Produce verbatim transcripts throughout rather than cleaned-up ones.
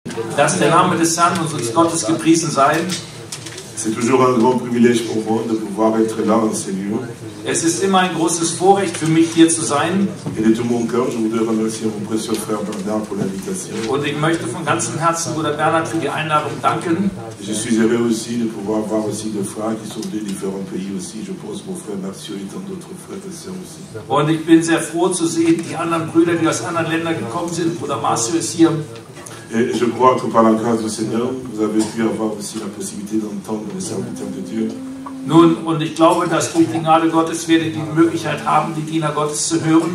Dass der Name des Herrn unseres Gottes gepriesen sei. C'est toujours un grand privilège pour moi de pouvoir être là en ces lieux. Es ist immer ein großes Vorrecht für mich, hier zu sein. Et de tout mon cœur, je voudrais remercier mon précieux frère Bernard pour l'invitation. Und ich möchte von ganzem Herzen Bruder Bernhard für die Einladung danken. Je suis heureux aussi de pouvoir voir aussi des frères qui sont de différents pays aussi. Je pense mon frère Mathieu et tant d'autres frères et sœurs aussi. Und ich bin sehr froh zu sehen, die anderen Brüder, die aus anderen Ländern gekommen sind. Bruder Marcio ist hier. Et je crois que par la grâce du Seigneur, vous avez pu avoir aussi la possibilité d'entendre les serviteurs de Dieu. Nun, und ich glaube, dass durch die Gnade Gottes wir die Möglichkeit haben, die Diener Gottes zu hören.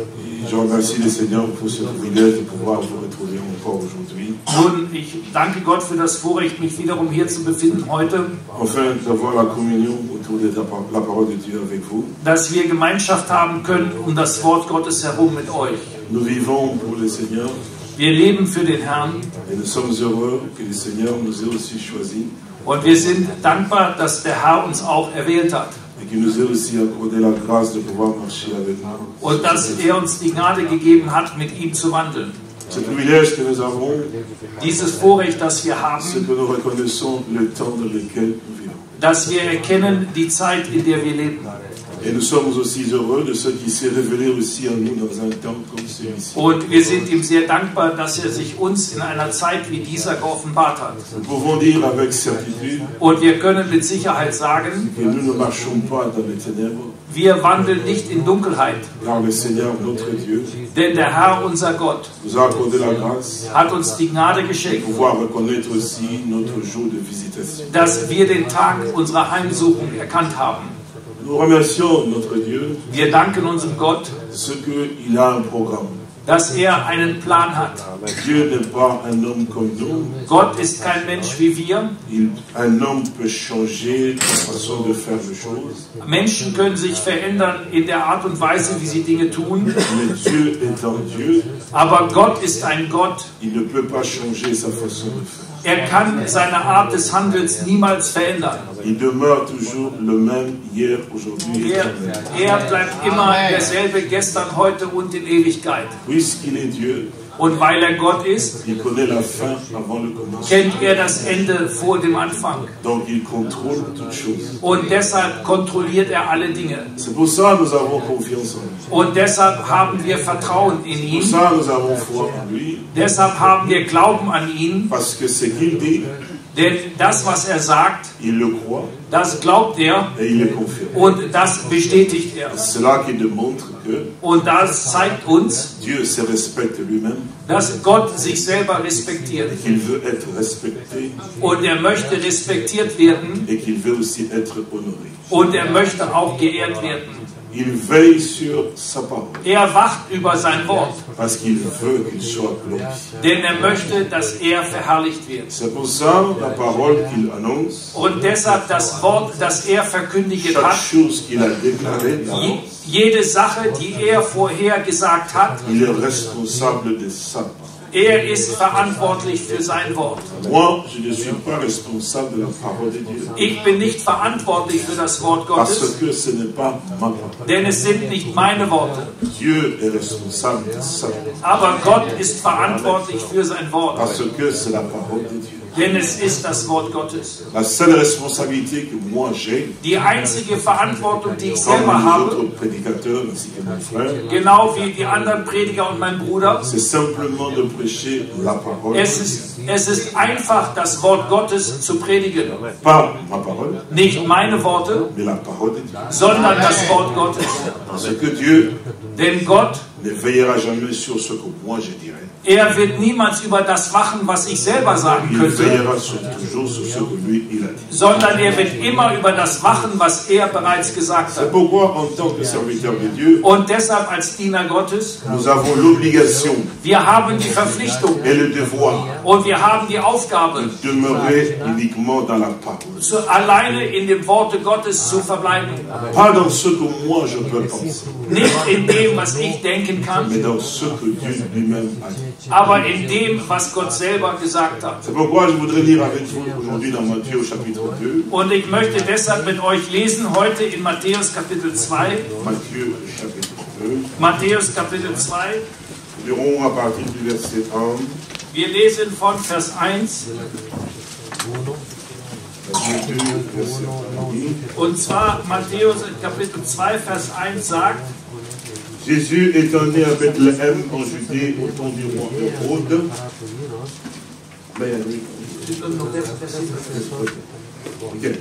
Je remercie le Seigneur pour ce privilège de pouvoir vous retrouver encore aujourd'hui. Nun, ich danke Gott für das Vorrecht, mich wiederum hier zu befinden heute. Enfin, d'avoir la communion autour de la parole de Dieu avec vous. Dass wir Gemeinschaft haben können um das Wort Gottes herum mit euch. Nous vivons pour le Seigneur. Wir leben für den Herrn. Et nous sommes heureux que le Seigneur nous ait aussi choisis. Und wir sind dankbar, dass der Herr uns auch erwählt hat. Et qu'il nous ait aussi accordé la grâce de pouvoir marcher avec nous. Und dass er uns die Gnade gegeben hat, mit ihm zu wandeln. Ce privilège que nous avons, dieses Vorrecht, das wir haben, c'est que nous reconnaissons le temps dans lequel nous vivons. Dass wir erkennen die Zeit, in der wir leben. Et nous sommes aussi heureux de ce qui s'est révélé aussi à nous dans un temps comme celui-ci. Und wir sind ihm sehr dankbar, dass er sich uns in einer Zeit wie dieser geoffenbart hat. Nous pouvons dire avec certitude, und wir können mit Sicherheit sagen, que nous ne marchons pas dans les ténèbres. Wir wandeln nicht in Dunkelheit. Car le Seigneur, notre Dieu, denn der Herr, unser Gott, nous a accordé la grâce, hat uns die Gnade geschenkt, pouvoir reconnaître aussi notre jour de visitation. Dass wir den Tag unserer Heimsuchung erkannt haben. Nous remercions notre Dieu, wir danken unserem Gott, ce qu'il a un programme. Dass er einen Plan hat. Dieu n'est pas un homme comme nous. Gott ist kein Mensch wie wir. Il, un homme peut changer la façon de faire les choses. Menschen können sich verändern in der Art und Weise, wie sie Dinge tun. Mais Dieu étant Dieu, aber Gott ist ein Gott. Il ne peut pas changer sa façon de faire. Er kann seine Art des Handels niemals verändern. Il demeure toujours le même hier, aujourd'hui et er, er bleibt immer derselbe gestern, heute und in Ewigkeit. Puisqu'il est Dieu, und weil er Gott ist, il connaît la fin avant le commencement. Kennt er das Ende vor dem Anfang. Donc il contrôle toutes choses. Und deshalb kontrolliert er alle Dinge. C'est pour ça que nous avons confiance en lui. Und deshalb haben wir Vertrauen in ihn. Pour ça nous avons foi en lui. Deshalb haben wir Glauben an ihn. Parce que ce qu'il dit, denn das, was er sagt, il le croit, das glaubt er et il le confirme. Und das bestätigt er. C'est cela qui démontre que und das zeigt uns, Dieu se respecte lui-même, dass Gott sich selber respektiert. Et qu'il veut être respecté, und er möchte respektiert werden. Et qu'il veut aussi être honoré. Und er möchte auch geehrt werden. Il veille sur sa parole. Er wacht über sein Wort. Parce qu'il veut qu'il soit glorifié. Denn er möchte, dass er verherrlicht wird. C'est pour ça la parole qu'il annonce. Und deshalb das Wort, das er verkündigt hat. Chose qu'il a déclaré. Je, jede Sache, die er vorher gesagt hat. Il est responsable de sa parole. Er ist verantwortlich für sein Wort. Moi, je ne suis pas responsable de la parole de Dieu. Ich bin nicht verantwortlich für das Wort Gottes. Parce que ce n'est pas ma parole. Denn es sind nicht meine Worte. Dieu est responsable de sa parole. Aber Gott ist verantwortlich für sein Wort. Parce que c'est la parole de Dieu. Denn es ist das Wort Gottes. La seule responsabilité que moi j'ai, die einzige Verantwortung, die ich selber habe, genau wie die anderen Prediger und mein Bruder, c'est simplement de prêcher la parole. Es ist, es ist einfach, das Wort Gottes zu predigen. Pas ma parole, nicht meine Worte, mais la parole de Dieu. sondern das Wort Gottes. Parce que Dieu Denn Gott ne veillera jamais sur ce que moi je dirai. Er wird niemals über das wachen, was ich selber sagen könnte, sondern er wird immer über das wachen, was er bereits gesagt hat. Und deshalb als Diener Gottes, wir haben die Verpflichtung und wir haben die Aufgabe, zu, alleine in dem Worte Gottes zu verbleiben. Nicht in dem, was ich denken kann, aber in dem, was Gott selber gesagt hat. Und ich möchte deshalb mit euch lesen heute in Matthäus Kapitel zwei. Matthäus Kapitel zwei. Nous lirons à partir du verset un. Wir lesen von Vers eins. Und zwar Matthäus Kapitel zwei, Vers eins sagt: Jésus étant né à Bethléem en Judée au temps du roi Hérode. Okay.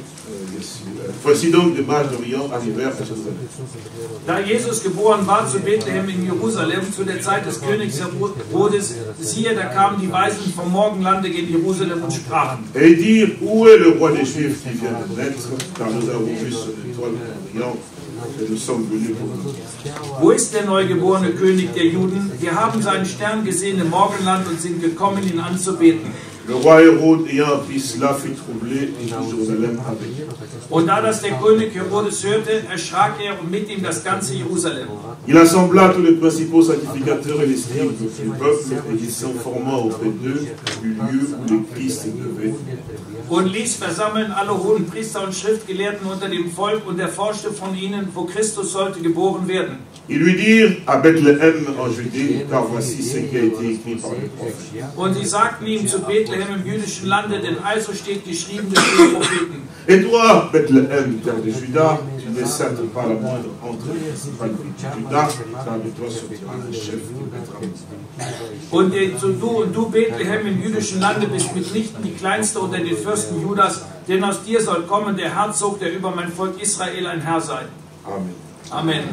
Voici donc des mages d'Orient arrivèrent à Jérusalem. Da Jesus geboren war zu Bethlehem in Jerusalem zu der Zeit des Königs Herodes, siehe, da kamen die Weisen vom Morgenlande gegen Jerusalem und sprachen: Et dirent, où est le roi des Juifs qui vient de naître, car nous avons vu son étoile d'Orient et nous sommes venus pour nous. Wo ist der neugeborene König der Juden? Wir haben seinen Stern gesehen im Morgenland und sind gekommen, ihn anzubeten. Le roi Hérode ayant appris cela fit troubler tout Jérusalem avec. Und da das der König Herodes hörte, erschrak er und mit ihm das ganze Jerusalem. Il assembla tous les principaux sacrificateurs et les scribes du peuple, et ils s'informant auprès d'eux du lieu où le Christ devait naître. Und ließ versammeln alle hohen Priester und Schriftgelehrten unter dem Volk und erforschte von ihnen, wo Christus sollte geboren werden. Ils lui dirent à Bethléem en Judée, car voici ce qui a été écrit par le prophète. Und sie sagten ihm zu Bethlehem im jüdischen Lande, denn also steht geschrieben durch den Propheten. Et toi, Bethléem, terre de Juda, tu n'es certes pas la moindre entre les principales de Juda, car de toi sortira un chef qui mettra. Und du und du, Bethlehem im jüdischen Lande, bist mitnichten die kleinste unter den Fürsten Judas, denn aus dir soll kommen der Herzog, der über mein Volk Israel ein Herr sei. Amen. Amen.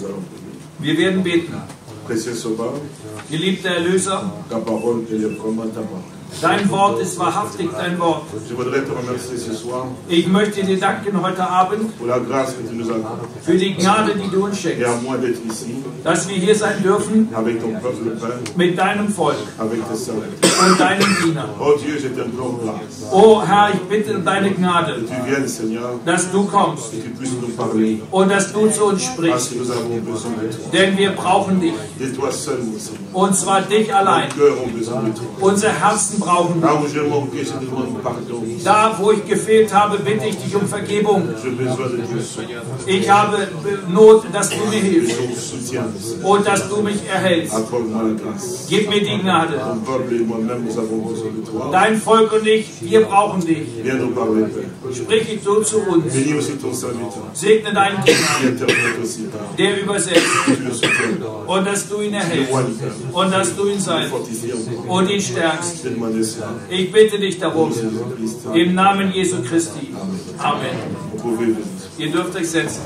Wir werden beten. Précieux Sauveur, Geliebter Erlöser, ta parole, elle est vraiment ta parole. dein Wort ist wahrhaftig dein Wort. Je voudrais te remercier ce soir Ich möchte dir danken heute Abend pour la grâce que tu nous accordes für die Gnade, die du uns et schenkst, à moi d'être ici dass wir hier sein dürfen avec ton peuple, Père, mit deinem Volk avec tes serviteurs. und deinen Dienern. Oh Dieu, je t'implore grâce. Oh Herr, ich bitte um deine Gnade, Que tu viennes, Seigneur, dass du kommst et que tu puisses nous parler, und dass du zu uns parce sprichst, que nous avons besoin de toi. denn wir brauchen dich. De toi seul, mon Seigneur. Und zwar dich allein. Nos cœurs ont besoin de toi. Unsere Herzen brauchen Là dich. où j'ai manqué, je te demande pardon. Da, wo ich gefehlt habe, bitte ich dich um Vergebung. J'ai besoin de Dieu, Seigneur. Ich habe Not, dass du mir De hilfst ton soutien, Seigneur. und dass du mich erhältst. Accorde-moi la grâce. Gib mir die Gnade. Ton peuple et moi-même, nous avons besoin de toi. Dein Volk und ich, wir brauchen dich. Viens nous parler, Père. Sprich so zu uns. Bénis aussi ton serviteur. Segne deinen Qui Diener, interprète aussi ta der übersetzt, Tu le soutiens. und dass du ihn erhältst und dass du ihn seist Fortifie encore. und ihn stärkst. Je t'ai demandé cela. Ich bitte dich darum, Jésus-Christ. im Namen Jesu Christi. Amen. Vous pouvez venir. Ihr dürft euch setzen.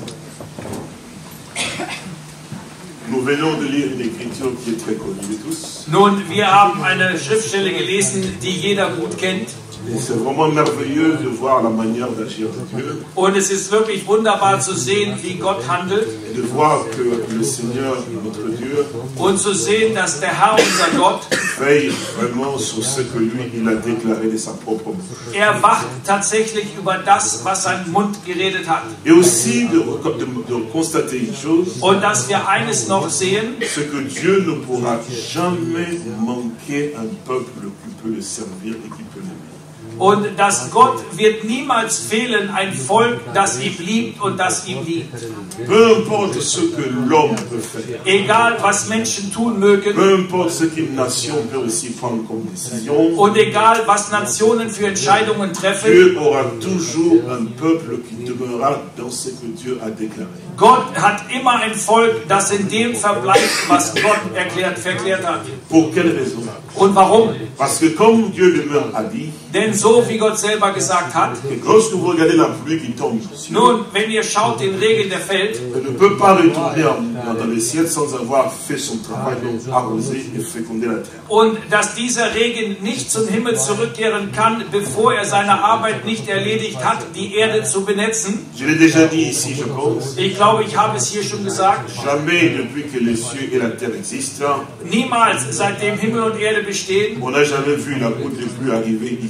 Nous venons de lire une écriture qui est très connue de tous. Nun, wir haben eine Schriftstelle gelesen, die jeder gut kennt. Et c'est vraiment merveilleux de voir la manière d'agir de Dieu. Und es ist wirklich wunderbar zu sehen, wie Gott handelt. Et de voir que le Seigneur, notre Dieu, Und zu sehen, dass der Herr, unser Gott, veille vraiment sur ce que lui, il a déclaré de sa propre bouche. er wacht tatsächlich über das, was sein Mund geredet hat. Et aussi de, de, de constater une chose, Und dass wir eines noch sehen, c'est que Dieu ne pourra jamais manquer un peuple qui peut le servir et qui peut l'aimer. und dass Gott wird niemals fehlen, ein Volk, das ihm liebt und das ihm liebt. Peu importe ce que l'homme peut faire, Egal, was Menschen tun mögen peu importe ce qu'une nation peut aussi prendre comme décision, und egal, was Nationen für Entscheidungen treffen, Dieu aura toujours un peuple qui demeurera dans ce que Dieu a déclaré. Gott hat immer ein Volk, das in dem verbleibt, was Gott erklärt, verklärt hat. Pour quelle raison? Und warum? Parce que comme Dieu lui-même a dit, Denn so wie Gott selber gesagt hat, que lorsque vous regardez la pluie qui tombe du ciel, nun, wenn ihr schaut, den Regen, der fällt, elle ne peut pas retourner en- dans le ciel sans avoir fait son travail, donc arroser et féconder la terre. und dass dieser Regen nicht zum Himmel zurückkehren kann, bevor er seine Arbeit nicht erledigt hat, die Erde zu benetzen. Je l'ai déjà dit ici, je pense, Ich glaube, ich habe es hier schon gesagt. jamais depuis que les cieux et la terre existent, Niemals, seitdem Himmel und Erde bestehen, on n'a jamais vu la goutte de pluie arriver ici et puis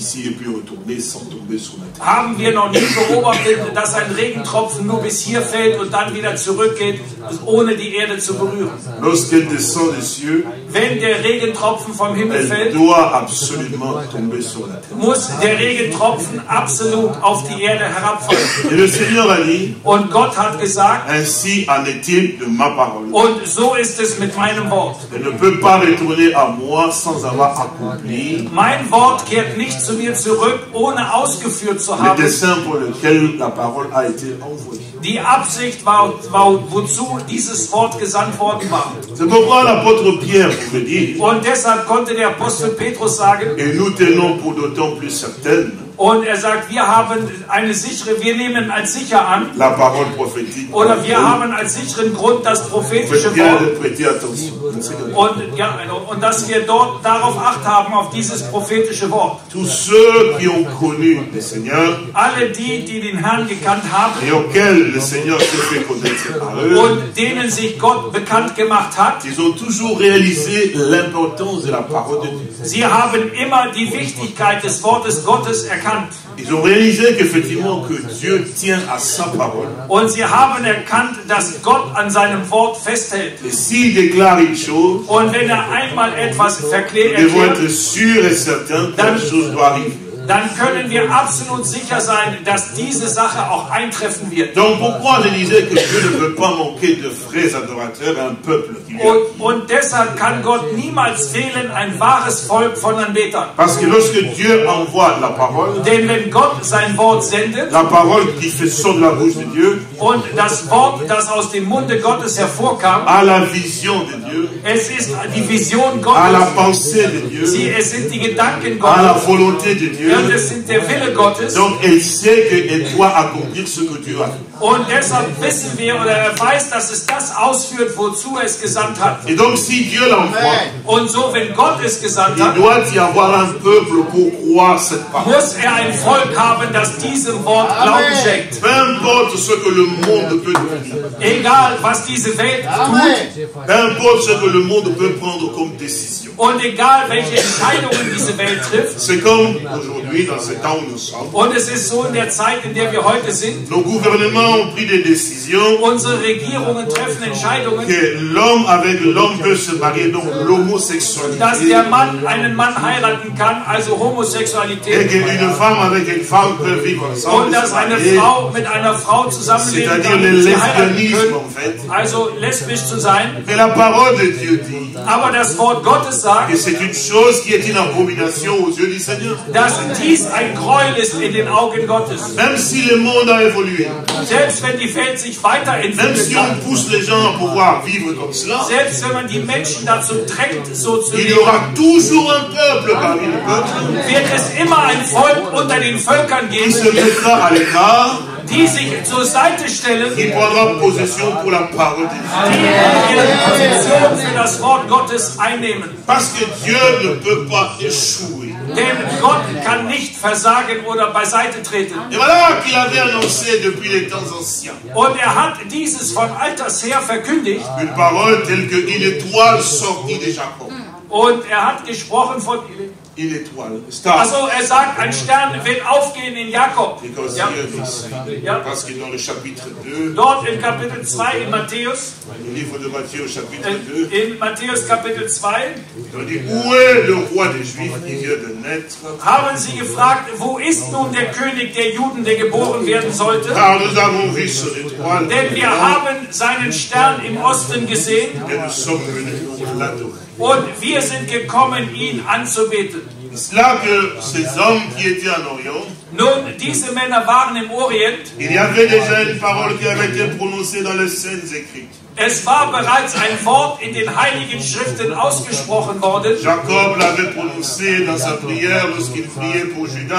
pu retourner sans tomber sur la terre. Haben wir noch nie beobachtet, dass ein Regentropfen nur bis hier fällt und dann wieder zurückgeht, ohne die Erde zu berühren. Lorsqu'elle descend des cieux, Wenn der Regentropfen vom Himmel elle fällt, doit absolument tomber sur la terre. muss der Regentropfen absolut auf die Erde herabfallen. Et le Seigneur a dit, Und Gott hat gesagt, ainsi en est-il de ma parole. und so ist es mit meinem Wort. Elle ne peut pas retourner à moi sans avoir accompli Mein Wort kehrt nicht zu mir zurück, ohne ausgeführt zu le haben. dessein pour lequel la parole a été envoyée. Die Absicht war, war, wozu dieses Wort gesandt worden war. C'est pourquoi l'apôtre Pierre pouvait dire, Und deshalb konnte der Apostel Petrus sagen, et nous tenons pour d'autant plus certaine und er sagt, wir haben eine sichere, wir nehmen als sicher an, la parole prophétique. oder wir haben als sicheren Grund das Faites prophetische bien Wort. de prêter attention. Und, ja, und dass wir dort darauf Acht haben, auf dieses prophetische Wort. Tous ceux qui ont connu le Seigneur Alle die, die den Herrn gekannt haben et auxquels le Seigneur s'est fait connaître à eux, und denen sich Gott bekannt gemacht hat, ils ont toujours réalisé l'importance de la parole de Dieu. sie haben immer die Wichtigkeit des Wortes Gottes erkannt. Ils ont réalisé qu'effectivement que Dieu tient à sa parole. Und sie haben erkannt, dass Gott an seinem Wort festhält. Et s'il déclare une chose, Und wenn er einmal etwas verklärt, nous devons erklärt, être sûrs et certains que la chose doit arriver. dann können wir absolut sicher sein, dass diese Sache auch eintreffen wird. Donc pourquoi je disais que Dieu ne peut pas manquer de vrais adorateurs, un peuple qui vient. Und, und deshalb kann Gott niemals fehlen, ein wahres Volk von Anbetern. Parce que lorsque Dieu envoie la parole, Denn wenn Gott sein Wort sendet la parole qui fait son de la bouche de Dieu, und das Wort, das aus dem Munde Gottes hervorkam, à la vision de Dieu, es ist die Vision à la Gottes, pensée de Dieu, sie, es sind die Gedanken à la Gottes volonté de Dieu, und es sind der Wille Gottes. donc elle sait qu'elle doit accomplir ce que Dieu a fait. Und deshalb wissen wir, oder er weiß, dass es das ausführt, wozu er es gesandt hat. Et donc si Dieu l'envoie, Und so, wenn Gott es gesandt il hat, doit y avoir un peuple pour croire cette parole. muss er ein Volk haben, das diesem Wort Glauben schenkt. Peu importe ce que le monde peut devenir, Egal, was diese Welt tut peu importe ce que le monde peut prendre comme décision. und egal, welche Entscheidungen diese Welt trifft. C'est comme aujourd'hui, dans ce temps où nous sommes, Und es ist so in der Zeit, in der wir heute sind, nos gouvernements ont pris des décisions unsere Regierungen treffen Entscheidungen, que l'homme avec l'homme peut se marier, donc dass l'homosexualité, der Mann einen Mann heiraten kann, also et Homosexualität, qu'une femme avec une femme peut vivre ensemble, und se dass eine marier, Frau mit einer Frau zusammenleben c'est-à-dire kann, le und sie heiraten lesbianisme können, en fait. also lesbisch zu sein. Mais la parole de Dieu dit Aber das Wort Gottes que sagt, c'est une chose qui est une abomination aux yeux du Seigneur. dass dies ein Gräuel ist in den Augen Gottes. Même si le monde a évolué, Selbst wenn die Welt sich même weiterentwickelt si on hat, pousse les gens à pouvoir vivre comme cela, selbst wenn man die Menschen dazu drängt, so zu il y leben, aura toujours un peuple parmi les peuples wird es immer ein Volk unter den Völkern qui geben, se mettra à l'écart, die sich zur Seite stellen, qui prendra possession pour la parole de die Dieu. ihre Position für das Wort Gottes einnehmen. Parce que Dieu ne peut pas échouer. Denn Gott kann nicht versagen oder beiseite treten. Et voilà qu'il avait annoncé depuis les temps anciens Und er hat dieses von alters her verkündigt. une parole telle qu'une étoile sortie de Jacob. Und er hat gesprochen von... Une étoile, star. Also er sagt, ein Stern wird aufgehen in Jakob. Because Ja. here ici, Ja. parce que dans le chapitre deux, Dort in Kapitel zwei in Matthäus, le livre de Matthieu au chapitre äh, deux, in Matthäus Kapitel zwei, on dit où est le roi des Juifs qui vient de naître? haben sie gefragt, wo ist nun der König der Juden, der geboren werden sollte? Car nous avons vu son étoile Denn wir haben seinen Stern im Osten gesehen et nous sommes venus pour l'adorer. und wir sind gekommen, ihn anzubeten. C'est là que ces hommes qui étaient en Orient, Nun, diese Männer waren im Orient. il y avait déjà une parole qui avait été prononcée dans les scènes écrites. Es war bereits ein Wort in den Heiligen Schriften ausgesprochen worden. Jacob l'avait prononcé dans sa prière lorsqu'il priait pour Judas.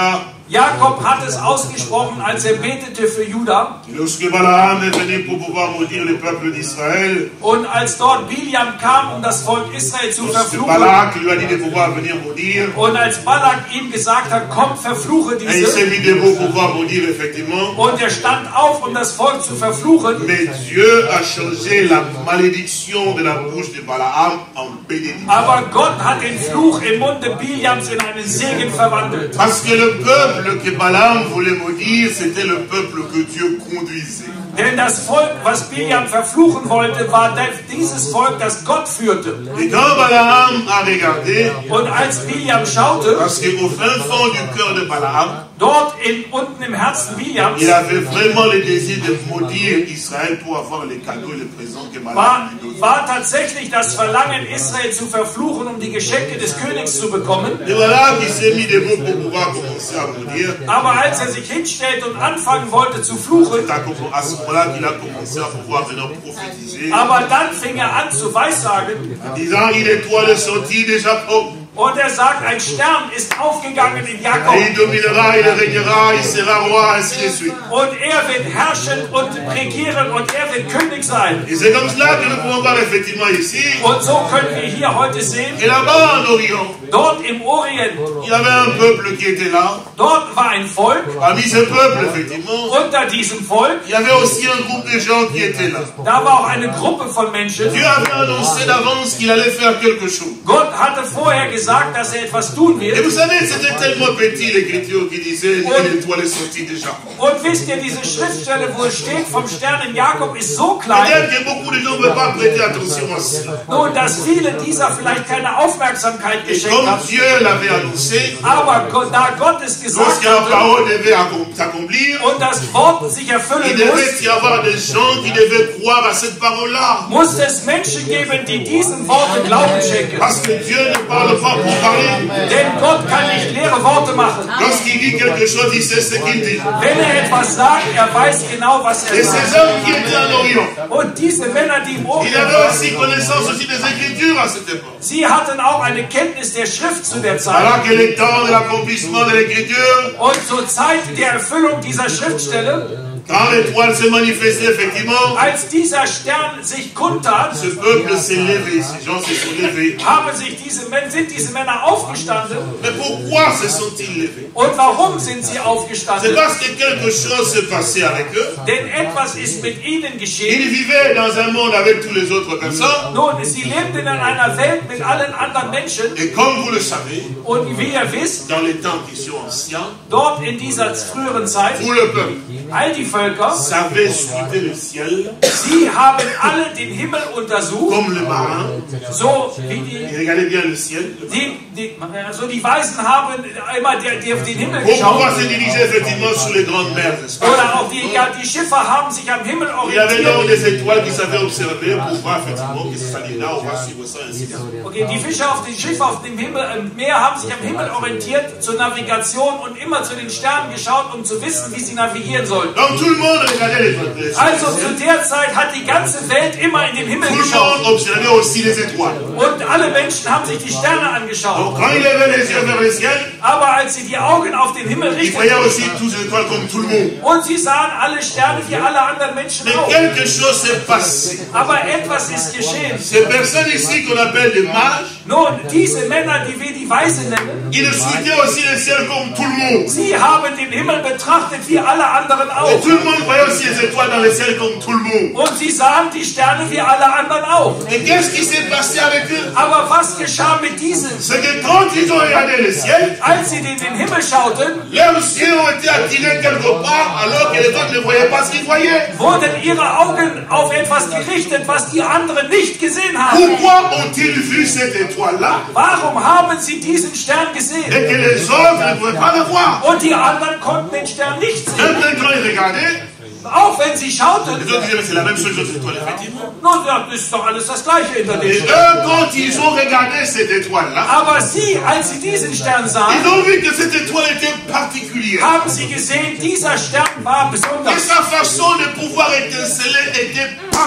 Jakob hat es ausgesprochen, als er betete für Juda. Lorsque Balaam est venu pour pouvoir maudire le peuple d'Israël, Und als dort Biliam kam, um das Volk Israel zu lorsque verfluchen, Balak lui a dit de pouvoir venir maudire, und als Balak ihm gesagt hat, komm, verfluche et il s'est diese, mis debout pour pouvoir maudire effectivement, und er stand auf, um das Volk zu verfluchen, mais Dieu a changé la malédiction de la bouche de Balaam en bénédiction. aber Gott hat den Fluch im Munde Biliams in einen Segen verwandelt. Parce que le peuple que Balaam voulait maudire, c'était le peuple que Dieu conduisait. Denn das Volk, was Biliam verfluchen wollte, war dieses Volk, das Gott führte. Et quand Balaam a regardé, Und als Biliam schaute, parce qu'au fin fond du cœur de Balaam, dort in, unten im Herzen Biliams, il avait vraiment le désir de maudire Israël pour avoir les cadeaux et les présents que war, Balaam lui donnait. war tatsächlich das Verlangen, Israel zu verfluchen, um die Geschenke des Königs zu bekommen. Et voilà qu'il s'est mis debout pour pouvoir commencer à maudire. Aber als er sich hinstellte und anfangen wollte zu fluchen, C'est à ce moment-là qu'il a commencé à pouvoir maintenant prophétiser, aber dann fing er an zu weissagen, en disant, une étoile est sortie de Jacob. und er sagt, ein Stern ist aufgegangen in Jakob, Et il dominera, il régnera, il sera roi, ainsi de suite. und er wird herrschen und regieren und er wird König sein. Et c'est comme cela que nous pouvons voir effectivement ici, Und so können wir hier heute sehen, et là-bas en Orient, dort im Orient, il y avait un peuple qui était là. dort war ein Volk, Parmi ce peuple, effectivement, unter diesem Volk, il y avait aussi un groupe de gens qui étaient là. da war auch eine Gruppe von Menschen. Dieu avait annoncé d'avance qu'il allait faire quelque chose. Gott hatte vorher gesagt, dass er etwas tun Et wird. vous savez, c'était tellement petit l'écriture qui disait l'étoile est sortie de Jacob. Und wisst ihr, diese Schriftstelle, wo es steht, vom Stern in Jakob, ist so klein, Peut-être que beaucoup de gens ne veulent pas prêter attention à cela. nun, dass viele dieser vielleicht keine Aufmerksamkeit Et geschenkt comme haben. Dieu l'avait annoncé, Aber Gott, da Gott es gesagt lorsque la hatte parole devait accom- s'accomplir, und das Wort sich il erfüllen devait muss, y avoir des gens qui devaient croire à cette parole-là. muss es Menschen geben, die diesen Worten Glauben schenken. Parce que Dieu ne parle pas pour parler. Denn Gott kann nicht leere Worte machen. Lorsqu'il dit quelque chose, il sait ce qu'il dit. Wenn er etwas sagt, er weiß genau, was Et er sagt. ces hommes qui étaient en Orient, Und diese Männer, die im il Orient avait waren, aussi connaissance aussi des Écritures à cette époque. sie hatten auch eine Kenntnis der Schrift zu der Zeit. Alors que le temps de l'accomplissement de l'Écriture, Und zur Zeit der Erfüllung dieser Schriftstelle, quand l'étoile s'est manifestée, effectivement, als dieser Stern sich kundtat, ce peuple s'est levé, ces gens se sont levés. haben sich diese Männer, sind diese Männer aufgestanden. Mais pourquoi se sont-ils levés? Und warum sind sie C'est aufgestanden? parce que quelque chose s'est passé avec eux. Denn etwas ist mit ihnen geschehen. Ils vivaient dans un monde avec toutes les autres personnes. Nun, sie lebten in einer Welt mit allen anderen Menschen. Et comme vous le savez, Und wie ihr wisst, dans les temps qui sont anciens, dort in dieser früheren Zeit, tout le peuple all die Völker, savait scruter le ciel sie haben alle den Himmel untersucht, comme le marin. so wie die, Et regardez bien le ciel. die, die, also die Weisen haben immer die, die auf den Himmel Pour pouvoir geschaut. se diriger effectivement sur les grandes mers, n'est-ce pas? Oder auch die, ja, die Schiffer haben sich am Himmel Il y avait donc orientiert. des étoiles qui savaient observer pour voir effectivement que c'est allé là, on va suivre ça, ainsi de suite. Okay, die Fischer auf den Schiffen auf dem Himmel, im Meer haben sich am Himmel orientiert zur Navigation und immer zu den Sternen geschaut, um zu wissen, wie sie navigieren sollen. Donc tout le monde regardait les étoiles. Also zu der Zeit hat die ganze Welt immer in den Himmel Tout le geschaut. monde observait aussi les étoiles. Und alle Menschen haben sich die Sterne angeschaut. Donc quand il levait les yeux vers le ciel, Aber als sie die Augen auf den Himmel il voyait richteten aussi toutes les étoiles comme tout le monde. und sie sahen alle Sterne wie alle anderen Menschen Mais auch. quelque chose s'est passé. Aber etwas ist geschehen. Ces personnes ici qu'on appelle des mages, Nun, diese Männer, die wir die Weise nennen, ils scrutaient aussi le ciel comme tout le monde. sie haben den Himmel betrachtet wie alle anderen Et auch. tout le monde voyait aussi les étoiles dans le ciel comme tout le monde. Und sie sahen die Sterne wie alle anderen auch. Et qu'est-ce qui s'est passé avec eux? Aber was geschah mit diesen? C'est que quand ils ont regardé le ciel, Als sie in den Himmel schauten, leurs yeux ont été attirés quelque part alors que les autres ne voyaient pas ce qu'ils voyaient. wurden ihre Augen auf etwas gerichtet, was die anderen nicht gesehen haben. Pourquoi ont-ils vu cette étoile-là Warum haben sie diesen Stern et gesehen? que les autres ne pouvaient pas le voir? Und die anderen konnten den Stern nicht sehen. Même quand ils regardaient, Auch wenn sie schauten, les autres disaient mais c'est la même chose que cette étoile, effectivement. nun, ja, das ist doch alles das Gleiche hinter den Et Sternen. eux, quand ils ont regardé cette étoile-là, Aber sie, als sie diesen Stern ils sahen, ont vu que cette étoile était particulière. haben sie gesehen, dieser Stern war Et besonders. sa façon de pouvoir étinceler était particulière.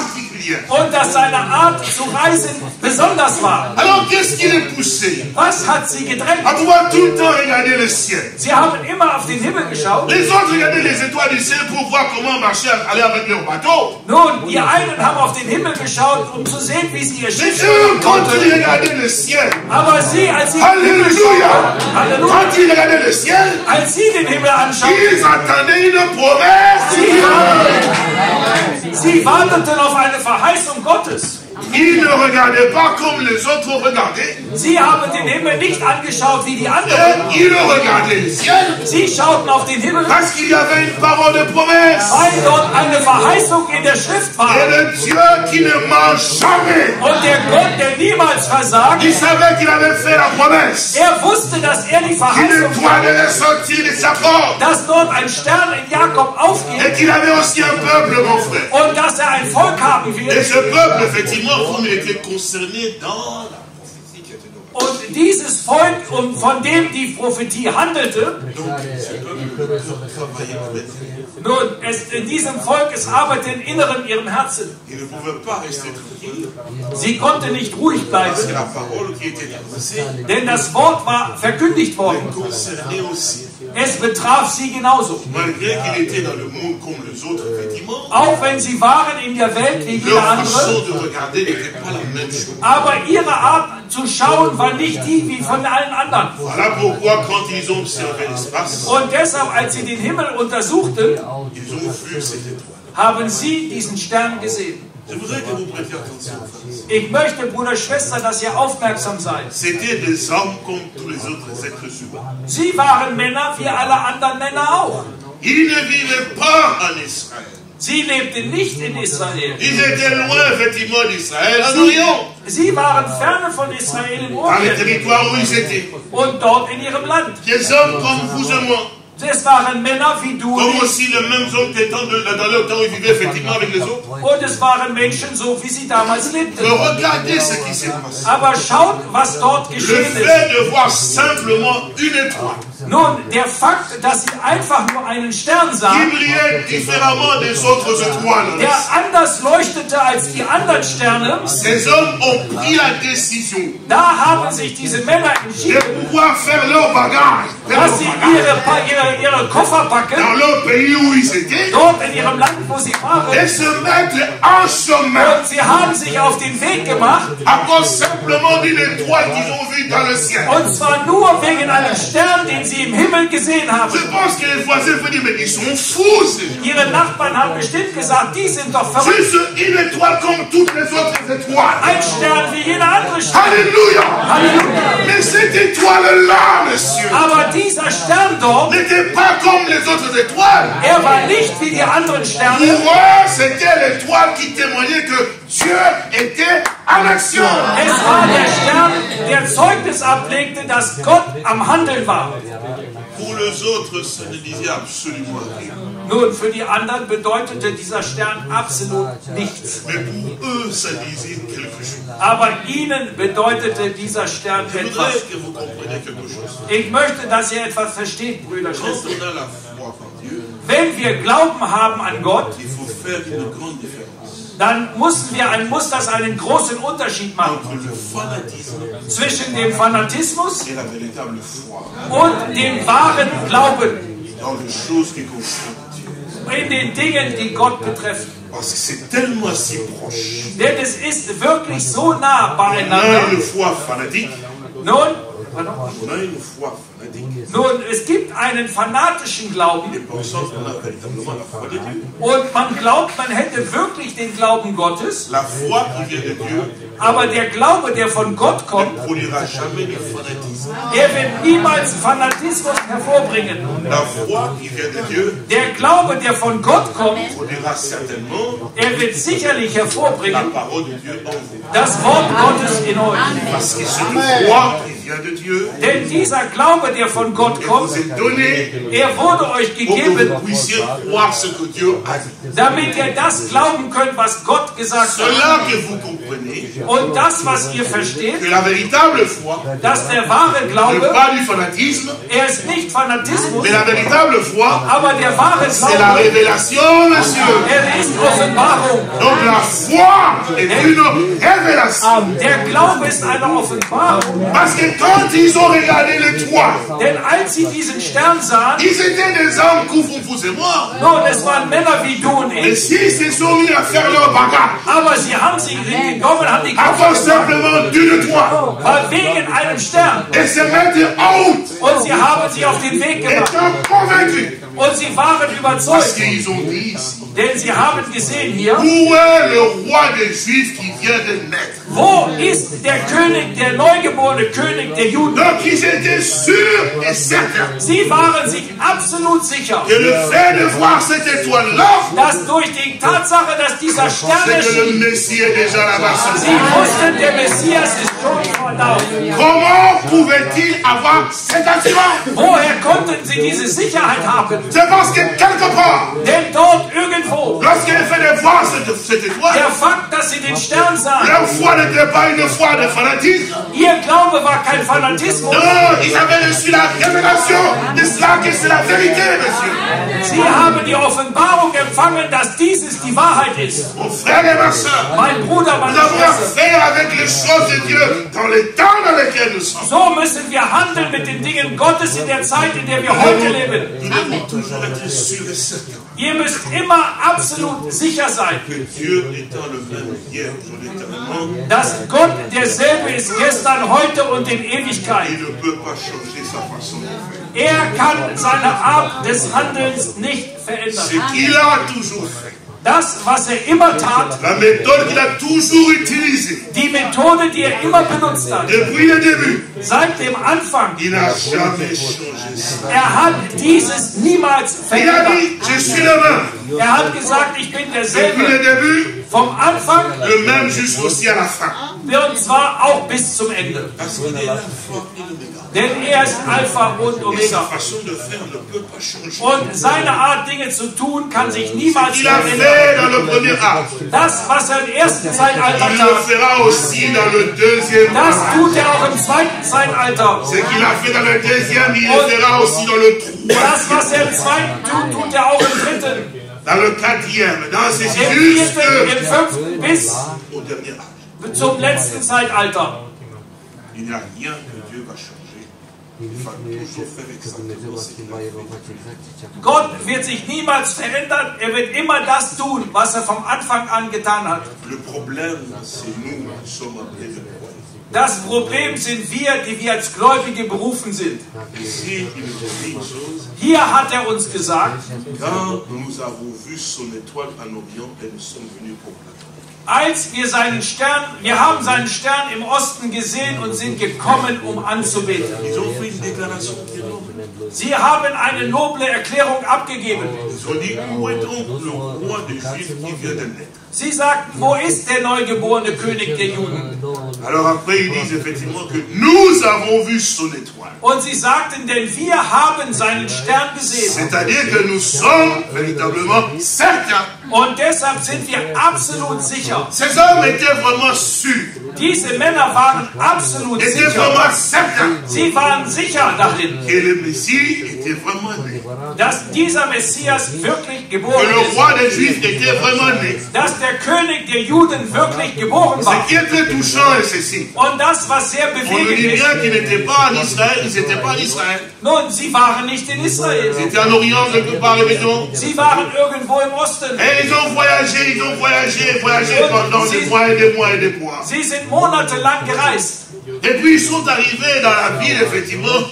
particulière. Und dass seine Art zu reisen besonders war. Alors qu'est-ce qui les poussait Was hat sie gedrängt? à pouvoir tout le temps regarder le ciel? Sie haben immer auf den Himmel geschaut. Les autres regardaient les étoiles du ciel pour voir comment marcher, aller avec leur bateau. Nun, die einen haben auf den Himmel geschaut, um zu sehen, wie sie ihr Mais Schiff eux, führen quand konnten. ils regardaient le ciel, Aber sie, als sie den Himmel Alléluia, schauten, Halleluja, quand ils regardaient le ciel, als sie den Himmel anschauten, ils attendaient une promesse. sie, warteten, sie warteten auf eine Verheißung Gottes. Ils ne regardaient pas comme les autres regardaient. Sie haben den Himmel nicht angeschaut wie die Et anderen. ils regardaient le ciel Sie schauten auf den Himmel, parce qu'il y avait une parole de promesse. weil dort eine Verheißung in der Schrift war. Et le Dieu qui ne ment jamais. Und der Gott, der niemals versagt, Il savait qu'il avait fait la promesse. er wusste, dass er die Qu'une Verheißung étoile allait sortir de sa porte. dass dort ein Stern in Jakob Et aufgeht qu'il avait aussi un peuple, mon frère. und dass er ein Volk haben Et wird. ce peuple, effectivement, comme il était concerné dans la prophétie qui était donc. Und dieses Volk, um, von dem die Prophetie handelte, nun, es, in diesem Volk, es arbeitet im Inneren ihrem Herzen. Il ne pouvait pas rester tranquille Sie konnte nicht ruhig parce que bleiben, la parole qui était annoncée denn das Wort war verkündigt worden. concernait aussi. Es betraf sie genauso. Malgré qu'il était dans le monde comme les autres, effectivement, Auch wenn sie waren in der Welt wie jeder leur andere, façon de regarder n'était pas la même chose. aber ihre Art zu schauen war nicht die wie von allen anderen. Voilà pourquoi, quand ils ont observé l'espace, Und deshalb, als sie den Himmel untersuchten, ils ont vu cette étoile. haben sie diesen Stern gesehen. Je voudrais que vous prêtiez attention, frères. Ich möchte, Bruder, Schwester, dass ihr aufmerksam seid. C'était des hommes comme tous les autres êtres humains. Sie waren Männer wie alle anderen Männer auch. Ils ne vivaient pas en Israël. Sie lebten nicht in Israel. Ils étaient loin, effectivement, d'Israël, en Orient, Sie waren ferne von Israel im dans le Orient territoire où ils étaient. und dort in ihrem Land. Des hommes comme vous et moi, Es waren Männer wie du und comme ich. aussi les mêmes hommes qui étaient dans dans leur temps où ils vivaient effectivement avec les autres. Und es waren Menschen so, wie sie damals lebten. Mais regardez ce qui s'est passé. Aber schaut, was dort Le geschehen ist. fait de voir simplement une étoile Nun, der Fakt, dass sie einfach nur einen Stern qui sahen, brillait différemment des autres étoiles, der anders leuchtete als die anderen Sterne, ces hommes ont pris la décision da haben sich diese Männer de entschieden, pouvoir faire leur bagage, faire dass leur sie bagage ihre, Pa- ihre, ihre Koffer packen, dans leur pays où ils étaient dort in ihrem Land, wo sie waren, et se mettre en chemin und sie haben sich auf den Weg gemacht, à cause simplement d'une étoile qu'ils ont vue dans le ciel. und zwar nur wegen einem Stern, den sie im Himmel gesehen haben. Je pense que les voisins vont dire, mais ils sont fous, ces gens. Ihre Nachbarn haben bestimmt gesagt, die sind doch verrückt. Juste une étoile comme toutes les autres étoiles. Ein Stern wie jeder andere Stern. Alléluia. Halleluja. Mais cette étoile-là, monsieur, Aber dieser Stern dort, n'était pas comme les autres étoiles. er war nicht wie die anderen Sterne. Pour eux, c'était l'étoile qui témoignait que Dieu était en action. Es war der Stern, der Zeugnis ablegte, dass Gott am Handeln war. Pour les autres, ça ne disait absolument rien. Nun, für die anderen bedeutete dieser Stern absolut nichts. Mais pour eux, ça disait quelque chose. Aber ihnen bedeutete dieser Stern Je etwas. voudrais que vous compreniez quelque chose. Ich möchte, dass ihr etwas versteht, Brüder, Quand Schwestern. on a la foi en Dieu, Wenn wir Glauben haben an Gott, il faut faire une grande différence dann müssen wir, ein, muss das einen großen Unterschied machen entre le fanatisme zwischen dem Fanatismus et la véritable foi und dem wahren Glauben dans les choses qui concernent Dieu. in den Dingen, die Gott betreffen. Parce que c'est tellement si proche. Denn es ist wirklich so nah On a beieinander. une foi fanatique. Nun, On a une foi fanatique. nun, es gibt einen fanatischen Glauben Et pensant qu'on a véritablement la foi de Dieu. und man glaubt, man hätte wirklich den Glauben Gottes, La foi qui vient de Dieu aber der Glaube, der von Gott kommt, ne produira jamais du fanatisme. der wird niemals Fanatismus hervorbringen. La foi qui vient de Dieu Der Glaube, der von Gott kommt, produira certainement er wird sicherlich hervorbringen la parole de Dieu en vous. das Wort Gottes in euch. Parce que c'est une foi qui vient vient de Dieu. Denn dieser Glaube, der von Gott Et kommt, vous est donné er wurde euch pour que gegeben, vous puissiez croire ce que Dieu a dit. damit ihr das glauben könnt, was Gott gesagt hat. Cela que vous comprenez, Und das, was ihr versteht, que la véritable foi dass der wahre n'est Glaube, pas du fanatisme, er ist nicht Fanatismus, mais la véritable foi, aber der wahre c'est la Glaube, révélation, monsieur. er ist Offenbarung. Donc la foi est une révélation. Der Glaube ist eine Offenbarung. Parce que quand ils ont regardé l'étoile, Denn als sie diesen Stern sahen, ils étaient des hommes comme vous et moi. nun, es waren Männer wie du und Et ich, s'ils se sont mis à faire leur bagarre, aber sie haben sich gekommen, haben die à Köpfe cause gemacht, simplement d'une étoile, weil wegen einem Stern. et se mettre en route, Und sie haben sich auf den Weg gemacht. étant convaincus. Und sie waren Parce überzeugt. qu'ils ont dit ici, Denn sie haben gesehen hier, où est le roi des Juifs qui vient de naître? wo ist der König, der neugeborene König der Juden? Donc ils étaient sûrs et certains Sie waren sich absolut sicher, que le fait de voir cette étoile-là, dass durch die Tatsache, dass dieser Stern c'est que le erschien, Messie est déjà là-bas. sie wussten, der Messias ist schon vorbei. Comment pouvait-il avoir cet assurance? Woher konnten sie diese Sicherheit haben? C'est parce que quelque part, Denn dort irgendwo, lorsqu'il est fait de voir cette, cette étoile, der Fakt, dass sie den Stern sahen, leur foi n'était pas une foi de fanatisme. ihr Glaube war kein Fanatismus. Non, ils avaient reçu la révélation de cela que c'est la vérité, monsieur. Sie haben die Offenbarung empfangen, dass dieses die Wahrheit ist. Mon frère et ma soeur, Mein Bruder, nous meine avons Schwester, affaire avec les choses de Dieu dans les temps dans lesquels nous sommes. so müssen wir handeln mit den Dingen Gottes in der Zeit, in der wir heute leben. Nous devons toujours être sûrs et certains Ihr müsst immer absolut sicher sein, que Dieu étant le même hier, aujourd'hui, éternellement, dass Gott derselbe ist gestern, heute und in il Ewigkeit. ne peut pas changer sa façon de faire. Er kann seine Art des Handelns nicht Ce verändern. qu'il a toujours fait, Das, was er immer tat, la méthode qu'il a toujours utilisée die Methode, die er immer benutzt hat, depuis le début, seit dem Anfang, il n'a jamais changé ça. er hat dieses niemals Il a verändert. dit, je suis le même. Er hat gesagt, ich bin Depuis le derselbe début, vom Anfang le même jusqu'aussi à la fin. und zwar auch bis zum Ende. Parce qu'il est l'alpha et l'oméga. Denn er ist Alpha und Et sa Omega. façon de faire ne peut pas changer. Und seine Art, Dinge zu tun, kann sich niemals Il a verändern. fait dans le premier acte. Das, was er im ersten Zeitalter Il le tat, fera aussi dans le deuxième das acte. tut er auch im zweiten Zeitalter. Ce qu'il a fait dans le deuxième, il le fera aussi dans le Das, troisième. was er im zweiten tut, tut er auch im dritten, Dans le quatrième. Dans c'est im juste vierten, im fünften bis au dernier acte. zum letzten Zeitalter. Il n'y a rien que Dieu va changer. Il va toujours faire exactement ce qu'il a fait. Gott wird sich niemals verändern. Er wird immer das tun, was er vom Anfang an getan hat. Le problème, c'est nous qui sommes appelés de croire. Das Problem sind wir, die wir als Gläubige berufen sind. Ici, il nous dit une chose. Hier hat er uns gesagt, Quand nous avons vu son étoile en Orient et nous sommes venus pour l'attendre. als wir seinen Stern, wir haben seinen Stern im Osten gesehen und sind gekommen, um anzubeten. Ils ont fait une déclaration très noble. Sie haben eine noble Erklärung abgegeben. Ils ont dit, où est donc le roi des Juifs qui vient de naître? Sie sagten, wo ist der neugeborene König der Juden? Alors après, ils disent effectivement que nous avons vu son étoile. Und sie sagten, denn wir haben seinen Stern gesehen. C'est-à-dire que nous sommes véritablement certains. Und deshalb sind wir absolut sicher. Ces hommes étaient vraiment sûrs, Diese Männer waren absolut étaient sicher. vraiment certains Sie waren sicher darin, que le Messie était vraiment né. dass dieser Messias wirklich Que geboren le ist. roi des Juifs était vraiment né. Dass der König der Juden wirklich geboren Ce war. qui est très touchant est ceci. Und das, was sehr On nous bewegend dit ist, bien qu'ils n'étaient pas en Israël, ils n'étaient pas en Israël. nun, sie waren nicht in Israel. Ils étaient en Orient quelque part, mettons. Sie waren irgendwo im Osten. Et ils ont voyagé, ils ont voyagé, voyagé pendant des mois et des mois et des mois. Sie sind monatelang gereist. Et puis ils sont arrivés dans la ville, effectivement,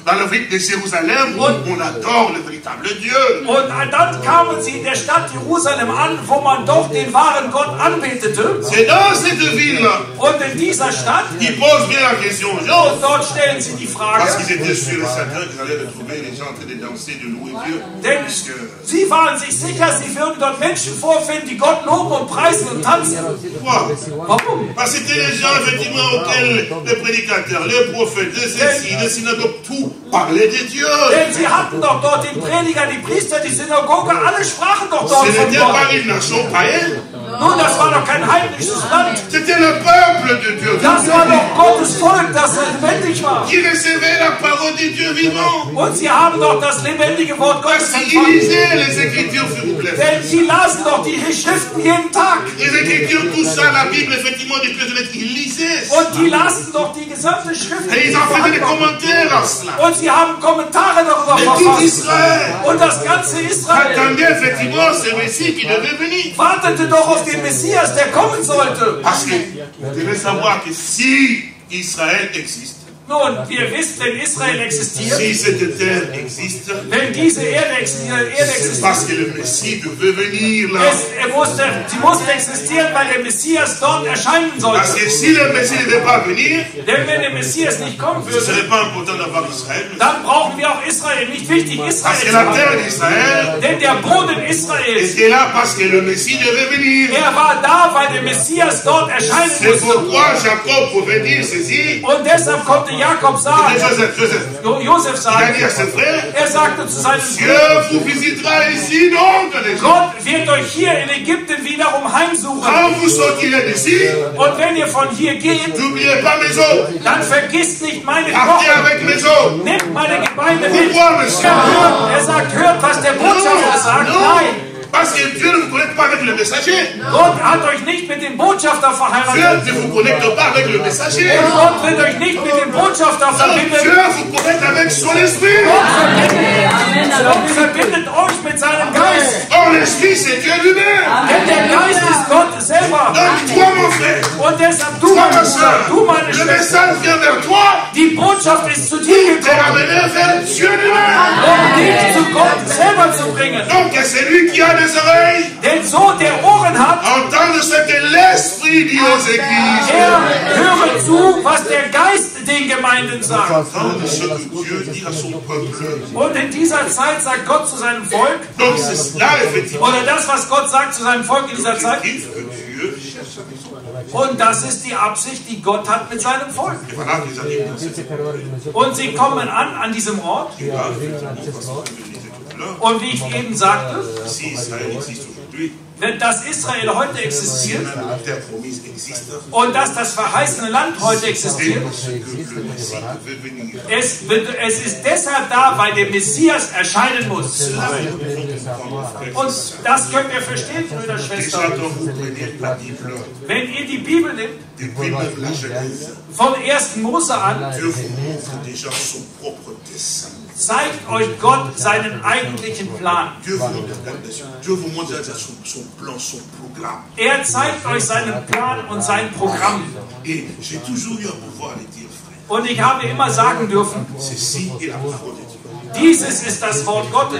dans la ville de Jérusalem où on adore le véritable Dieu. Und dann kamen sie in der Stadt Jerusalem an, wo man doch den wahren Gott anbetete. C'est dans cette ville-là Und in dieser Stadt, qu'ils posent bien la question aux gens. und dort stellen sie die Frage, Parce qu'ils étaient sûrs et certains qu'ils allaient retrouver les gens en train de danser, de louer Dieu. denn Puisque sie waren sich sicher, sie würden dort Menschen vorfinden, die Gott loben und preisen und tanzen. Pourquoi? Warum? Parce que c'était les gens effectivement auxquels les prédicateurs, les prophètes, les ceci, les synagogues, tout parlaient de Dieu. Denn sie hatten doch dort den Prediger, die Priester, die Synagoge, alle sprachen doch dort Ce von n'était Gott. pas une nation païenne. Nun, das war doch kein heidnisches Land. C'était le peuple de Dieu. Das war doch Gottes Volk, das lebendig war. Qui recevait la parole de Dieu vivant. Und sie haben doch das lebendige Wort Gottes Parce qu'ils empfangen. lisaient les Écritures, s'il vous plaît. Denn sie lasen doch die Schriften jeden Tag. Les Écritures, tout ça, la Bible, effectivement, des pièces de lettres, ils lisaient. Und die lasen doch die gesamte Schrift. Et ils en faisaient des commentaires à cela. Und sie haben Kommentare darüber Et tout verfasst. Israël Und das ganze Israel attendait effectivement ce Messie qui devait venir. wartete doch auf den Messias, der kommen sollte. Parce que vous devez savoir que si Israël existe, Nun, wir wissen, wenn Israel existiert, si cette terre existe, wenn diese Erde existiert, Erde c'est parce existiert que le Messie devait venir là. es, er musste, sie musste existieren, weil der Messias dort erscheinen Parce sollte. que si le Messie ne devait pas venir, Denn wenn der Messias nicht kommen ce ne würde, serait pas important d'avoir Israël. dann brauchen wir auch Israel. Nicht wichtig, Parce Israel que zu la haben. terre d'Israël Denn der Boden Israels, était là parce que le Messie devait venir. er war da, weil der Messias dort erscheinen C'est musste. pourquoi Jacob pouvait dire ceci. Und deshalb konnte Jakob Et sagen, Joseph, Joseph, Jo- Josef il a sagen, dit à ses frères, er sagte zu seinen Dieu Brüdern, vous visitera ici donc les gens. Gott wird euch hier in Ägypten wiederum heimsuchen. Quand vous sortirez d'ici, Und wenn ihr von hier geht, n'oubliez pas mes eaux. dann vergisst nicht meine Partez Knochen. avec mes eaux. Nehmt meine Gebeine mit. Pourquoi, monsieur? Er, hört, er sagt, hört, was der Botschafter sagt. Nein, Parce que Dieu ne vous connecte pas avec le messager. Gott hat euch nicht mit dem Botschafter verheiratet. Dieu ne vous connecte pas avec le messager. Und Gott wird euch nicht mit dem Botschafter Donc, verbinden. Dieu vous connecte avec son esprit. Gott verbindet, Gott verbindet euch mit seinem Geist. Or, l'esprit, c'est Dieu lui-même. Denn der Geist ist Gott selber. Donc, toi, mon frère, Und deshalb, du, toi, mein ma Bruder, soeur, du, meine le Schwester, message vient vers toi. die Botschaft ist zu dir T'es gekommen, ramené vers Dieu lui-même. um dich zu Gott selber zu bringen. Donc, c'est lui qui a des oreilles. Denn so der Ohren hat, Entendre ce que l'esprit dit aux églises. er höre zu, was der Geist den Gemeinden sagt. Entendre ce que Dieu dit à son peuple. Und in dieser Zeit sagt Gott zu seinem Volk, Donc, c'est cela, effectivement, oder das, was Gott sagt zu seinem Volk in dieser Zeit, l'objectif que Dieu cherche avec son peuple. und das ist die Absicht, die Gott hat mit seinem Volk. Et voilà qu'ils arrivent dans cette époque. Und sie kommen an, an diesem Ort, Et là, effectivement, parce que je le disais tout à l'heure, und wie ich eben sagte, si Israël existe aujourd'hui, wenn das Israel heute existiert, même la terre promise existe, und dass das verheißene Land heute c'est existiert, parce que le Messie devait venir. es, wird, es ist deshalb da, weil der Messias erscheinen muss. Cela, nous devons comprendre, frères Und et sœurs. das könnt ihr verstehen, Brüder, Déjà, Schwestern. quand vous prenez la Bible, Wenn ihr die Bibel nehmt, depuis même la Genèse, vom ersten Mose an, Dieu vous montre déjà son propre dessein. zeigt euch Gott seinen eigentlichen Plan. Dieu vous montre, Dieu vous montre déjà son, son plan, son programme. Er zeigt euch seinen Plan und sein Programm. Et j'ai toujours eu à pouvoir le dire, frère. Und ich habe immer sagen dürfen, Ceci est la parole de Dieu. dieses ist das Wort Gottes.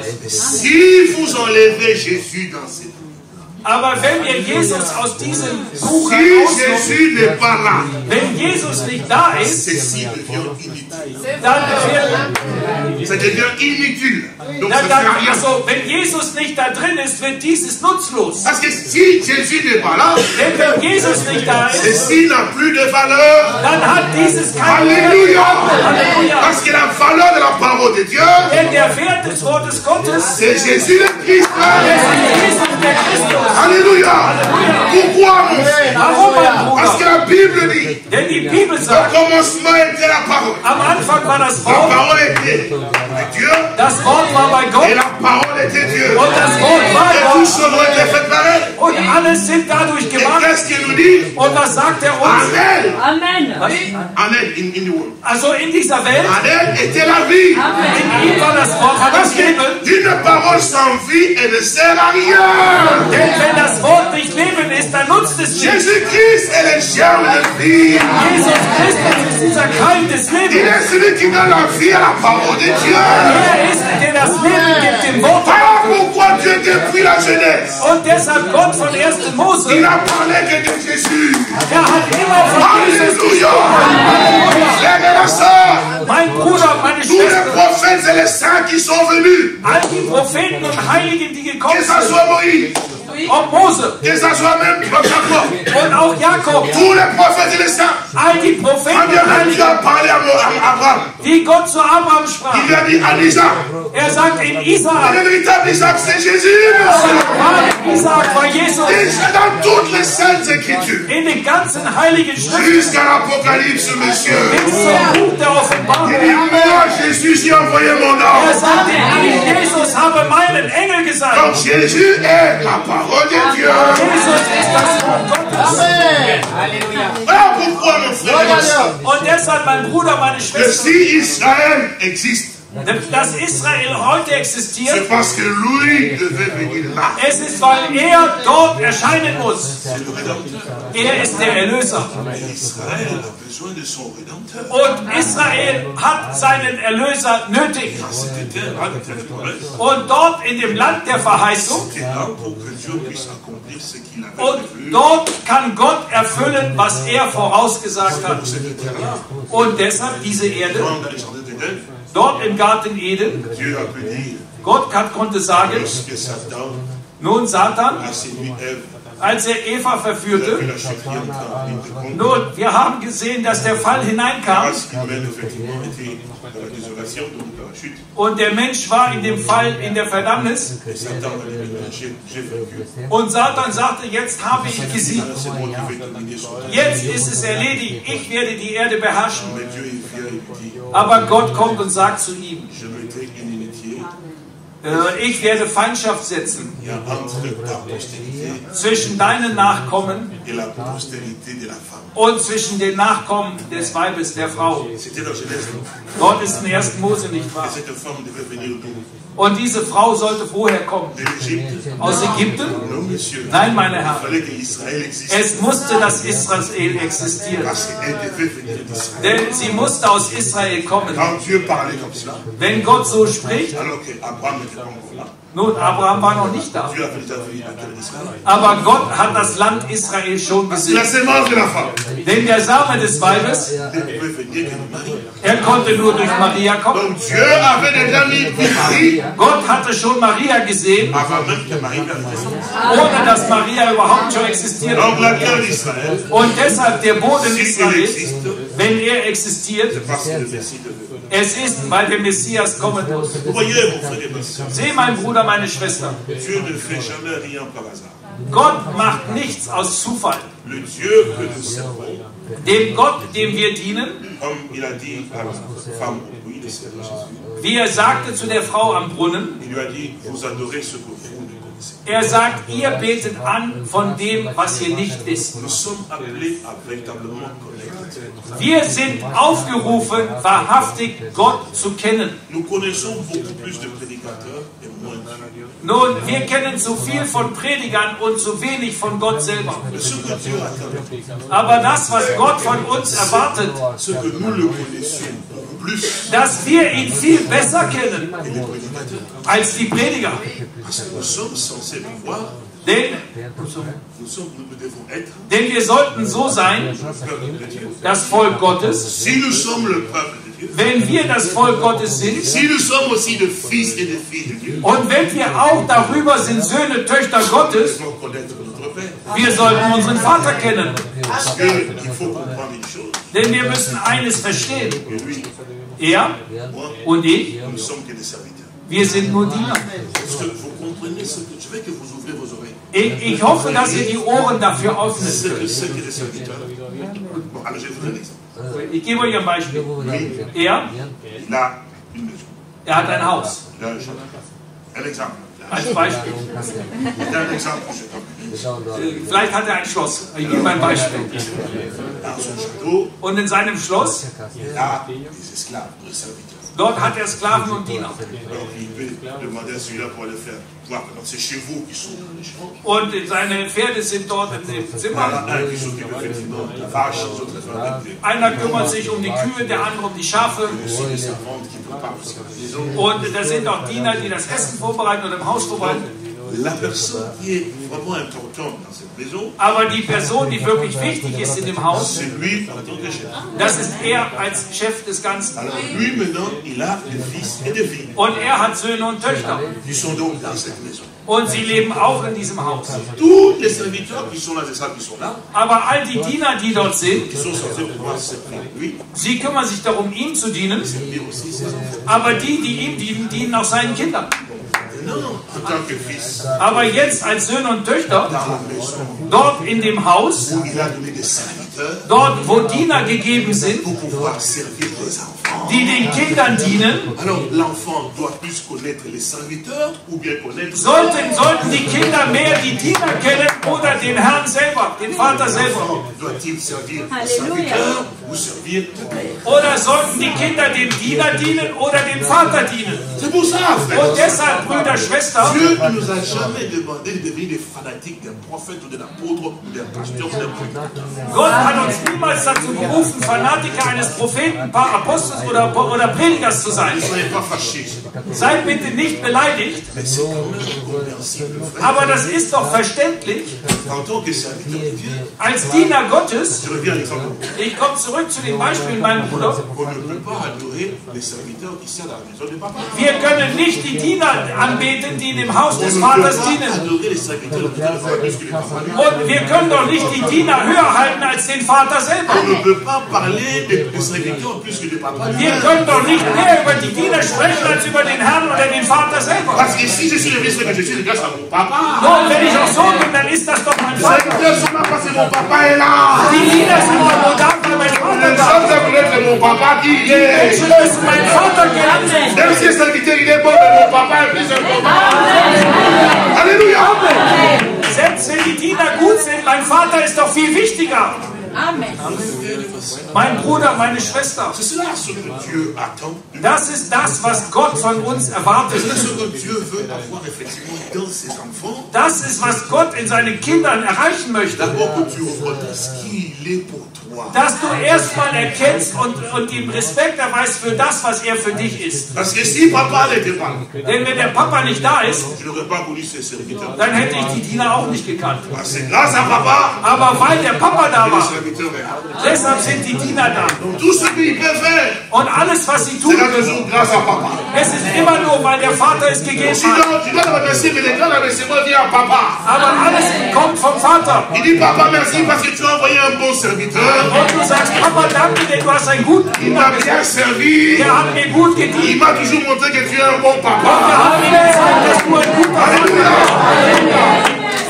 Si vous enlevez Jésus dans cette vie, Aber wenn ihr Jesus aus diesem Buch si herausnimmt, Jésus n'est pas là, wenn Jesus nicht da ist, ceci devient inutile. dann wird, Ça devient inutile. Donc ça dann, ne dann, fait rien. also, wenn Jesus nicht da drin ist, wird dieses nutzlos. Parce que si Jésus n'est pas là, Denn wenn Jesus nicht da ist, ceci n'a plus de valeur. dann hat dieses keine Wert. Alléluia. Halleluja. Parce que la valeur de la parole de Dieu, Denn der Wert des Wortes Gottes c'est Jésus le Christ. ist Jesus der Christus. Alléluia. Pourquoi, mon frère? Warum, mein Parce que Bruder? la Bible dit, Denn die Bibel au sagt, commencement était la parole. am Anfang war das La Wort, parole était avec Dieu das Wort war bei et Gott la parole était Dieu. und das Wort war Et Gott tout ce monde était fait pareil. und alles sind dadurch Et gemacht. qu'est-ce qu'est-ce qu'il nous dit? Und was sagt er uns? Amen. Amen. Was? Amen in, in the world. Also in dieser Welt, Amen était la vie. in ihm war das Wort, war das Leben. Une parole sans vie, elle ne sert à rien. Denn wenn das Wort nicht Leben ist, dann nutzt es nichts. Jésus-Christ est le germe de vie. Jesus Christus ist dieser Keim des Il Lebens. est celui qui donne la vie à la parole de Dieu. Er ist, der das Leben gibt, dem Wort. Voilà pourquoi Dieu, depuis la jeunesse, Und deshalb Gott von ersten il Mose, a parlé que de Jésus. er hat immer von Jesus Alléluia. gesprochen. Frères et sœurs, Mein Bruder, meine tous les Schwester, prophètes et les saints qui sont venus, all die Propheten und Heiligen, die gekommen que ça sind, soit Moïse, auch Mose que ça soit même Jacob, und auch Jakob, tous les prophètes et les saints, all die Propheten quand und Dieu a Heiligen, parlé à à Abraham, die Gott zu Abraham sprach. il lui a dit à Isaac, Er sagt in le Isaak, véritable Isaac c'est Jésus, monsieur. ah, Isaak war Jesus, Et c'est dans toutes les saintes écritures, in den ganzen Heiligen Schriften jusqu'à l'Apocalypse, monsieur. bis zum Buch der Il Offenbarung. dit, moi, Jésus, j'ai envoyé mon Er nom. sagte, ich, Jesus, habe meinen Engel Donc gesandt. Jésus est la parole de Dieu. Jesus ist das Wort Gottes. Voilà pourquoi, mon frère et ma soeur, Und deshalb, mein Bruder, meine que Schwester, si Israël existe, dass Israel heute existiert, c'est parce que lui devait venir là. es ist, weil er dort erscheinen muss. C'est le Rédempteur. Er ist der Erlöser. Israël a besoin de son Rédempteur. Und Israel hat seinen Erlöser nötig. C'était un rang territorial. Und dort in dem Land der Verheißung, C'était là pour que Dieu puisse accomplir ce qu'il avait und prévu. dort kann Gott erfüllen, was er vorausgesagt hat. Pour cette terre-là, Und deshalb diese Erde, dans le jardin d'Éden, dort im Garten Eden, Dieu a pu dire, Gott hat, konnte sagen, lorsque Satan nun Satan, a séduit Ève, als er Eva il a vu verführte, la chute en train de compte. nun, wir haben gesehen, dass der Fall hineinkam La race humaine, effectivement, était dans la désolation, donc dans la chute. und der Mensch war in dem Fall in der Verdammnis Et Satan a dit, maintenant, j'ai j'ai vaincu. und Satan sagte, jetzt habe ich gesiegt. Maintenant, c'est moi qui vais dominer sur la terre. Jetzt ist es erledigt, ich werde die Erde beherrschen. Mais Dieu est fier, il dit, Aber Gott kommt und sagt zu ihm, je mettrai une inimitié äh, ich werde Feindschaft setzen il y a entre ta postérité zwischen deinen Nachkommen et la postérité de la femme. und zwischen den Nachkommen des Weibes, der Frau. C'était dans Genèse. Dort ist in ersten Mose nicht wahr. Et cette femme devait venir d'où? Und diese Frau sollte woher kommen? De l'Égypte? Aus Ägypten? Non, monsieur. Nein, meine Il Herren. fallait que Israël existe. Es musste das Israel existieren. Parce qu'elle devait venir d'Israël. Denn sie musste aus Israel kommen. Quand Dieu parlait comme cela, Wenn Gott so spricht, alors qu'Abraham n'était pas encore là, nun, Abraham war noch nicht da. Dieu a déjà vu la terre d'Israël. Aber Gott hat das Land Israel schon C'est la gesehen. sémence de la femme. Denn der Same des Weibes, Ne pouvait venir que de Marie. er konnte nur durch Maria kommen. Donc Dieu avait déjà mis Marie Gott hatte schon Maria gesehen, avant même que Marie n'arrive. ohne dass Maria überhaupt schon existiert. Donc la terre d'Israël, Und deshalb der Boden si elle Israels, existe, wenn er existiert, c'est parce que le Messie devait venir. es ist, weil der Messias kommen muss. Vous voyez, mon frère et ma soeur, Seh, mein Bruder, meine Schwester, Dieu ne fait jamais rien par hasard. Gott macht nichts aus Zufall. Le Dieu que nous servons, Dem Gott, dem wir dienen, comme il a dit à la femme au puits, le Seigneur Jésus, wie er sagte zu der Frau am Brunnen, il lui a dit, vous adorez ce que vous ne connaissez pas. er sagt, ihr betet an von dem, was ihr nicht wisst. Nous sommes appelés à véritablement connaître Dieu. Wir sind aufgerufen, wahrhaftig Gott zu kennen. Nous connaissons beaucoup plus de prédicateurs et moins Dieu. Nun, wir kennen zu viel von Predigern und zu wenig von Gott selber. Mais ce que Dieu attend, Aber das, was Gott von uns erwartet, ce que nous le connaissions beaucoup plus dass wir ihn viel besser kennen que les prédicateurs. als die Prediger. Parce que nous sommes censés pouvoir, Denn, nous, sommes, nous devons être denn wir sollten so sein, le peuple de Dieu. das Volk Gottes. Si nous sommes le peuple de Dieu, Wenn wir das Volk Gottes sind si nous sommes aussi des fils et des filles de Dieu, und wenn wir auch darüber sind Söhne, Töchter nous Gottes, devons connaître notre Père. wir sollten unseren Vater kennen. Parce qu'il faut comprendre une chose. Denn wir müssen eines verstehen. Que lui, Er moi, und ich, nous ne sommes que des serviteurs. wir sind nur Diener. Est-ce que vous comprenez ce que je veux que vous ouvrez vos oreilles? Ich, ich hoffe, dass ihr die Ohren dafür öffnen Ce que könnt. c'est que des serviteurs. Bon, alors je vais vous donner un exemple. Ich gebe euch ein Beispiel. Er, Il a une maison, er hat ein Haus. il a un jardin. Un exemple. Il Als Beispiel. C'est un exemple que je donne. Vielleicht hat er ein Schloss. Ich gebe ein Beispiel. Dans son château, Und in seinem Schloss, il a des esclaves, des serviteurs. dort hat er Sklaven und Diener. Alors il peut demander à celui-là pour aller faire. Voir que c'est chez vous qui sont dans les champs. Und seine Pferde sind dort in dem Il y en Zimmer. a un qui s'occupe effectivement de la vache, les autres sont avec les Einer kümmert sich um die Kühe, der andere um die Schafe. les servantes qui préparent aussi la maison. Und da sind auch Diener, die das Essen vorbereiten oder im Haus vorbereiten. La personne qui est vraiment importante dans cette maison, Aber die Person, die wirklich wichtig ist in dem Haus, c'est lui en tant que chef. das ist er als Chef des Ganzen. Alors lui maintenant, il a des fils et des filles. Und er hat Söhne und Töchter. Ils sont donc dans cette maison. Und sie leben auch in diesem Haus. Tous les serviteurs qui sont là, c'est ça qui sont là, Aber all die Diener, die dort sind, qui sont censés pouvoir servir lui, sie kümmern sich darum, ihm zu dienen. servir aussi ses enfants. Aber die, die ihm dienen, dienen auch seinen Kindern. Non, en tant que fils, Aber jetzt als Söhne und Töchter, dans la maison dort in dem Haus, où il a donné des serviteurs dort wo Diener gegeben sind, pour pouvoir servir les enfants. die den Kindern dienen, Alors l'enfant doit plus connaître les serviteurs ou bien connaître sollten, sollten die Kinder mehr die Diener kennen oder den Herrn selber, den Vater selber. doit-il servir les serviteurs ou servir le Père? Oder sollten die Kinder dem Diener dienen oder dem Vater dienen? C'est pour ça, frère. Und deshalb, Brüder, Schwestern, Dieu ne nous a jamais demandé de devenir des fanatiques d'un prophète ou d'un apôtre ou d'un pasteur ou d'un prédicateur. Gott hat uns niemals dazu berufen, Fanatiker eines Propheten, Pa- Apostels oder, oder Predigers zu sein. Ne soyez pas fâchés. Seid bitte nicht beleidigt, Mais c'est quand même compréhensible, frère. aber das ist doch verständlich. En tant que serviteur de Dieu, Als Diener Gottes, je reviens à l'exemple. ich komme zurück zu den Beispielen meinem Bruder, On ne peut pas adorer les serviteurs qui servent à la maison de papa. wir können nicht die Diener anbeten, die in dem Haus On des ne Vaters peut pas dienen. adorer les serviteurs de Dieu plus que les papas. Und wir können doch nicht die Diener höher halten als den Vater selber. On ne peut pas parler des des serviteurs plus que des papas. Wir können doch nicht mehr über die Diener sprechen als über den Herrn oder den Vater selber. Parce que si je suis le fils que je suis, c'est grâce à mon papa. Und wenn ich auch so bin, dann ist das doch mein Les Vater. serviteurs sont là parce que mon papa est là. Die Diener sind doch nur da, weil mein Vater Les da hommes doivent connaître mon papa qui ist. est. Menschen müssen meinen Vater kennen. Même si le serviteur il est bon, mais mon papa est plus important. Alléluia. Selbst wenn die Diener gut sind, mein Vater ist doch viel wichtiger. Amen. Mein Bruder, meine Schwester. C'est cela ce que Dieu attend. Das ist das, was Gott von uns erwartet. C'est ce que Dieu veut avoir effectivement dans ses enfants. Das ist, was Gott in seinen Kindern erreichen möchte. D'abord que tu reconnaisses qui il est pour toi. Dass du erstmal erkennst und, und ihm Respekt erweist für das, was er für dich ist. Parce que si papa n'était pas là, Denn wenn der Papa nicht da ist, je n'aurais pas connu ses serviteurs. dann hätte ich die Diener auch nicht gekannt. Parce que grâce à papa, Aber weil der Papa da les war, serviteurs est là. deshalb sind die Diener da. Donc tout ce qu'il peut faire, Und alles, was sie tun c'est là können, toujours grâce à papa. es ist immer nur, weil der Vater es gegeben Sinon, hat. tu dois le remercier, mais les grands remerciements viennent à papa. Aber alles kommt vom Vater. Il dit papa merci parce que tu as envoyé un bon serviteur. Und du sagst, Papa, danke, denn du hast einen guten Il Diener m'a bien gesandt. servi. Der hat mir gut Il gedient. m'a toujours montré que tu es un bon Der papa. hat mir gezeigt, dass du ein guter Vater Alléluia.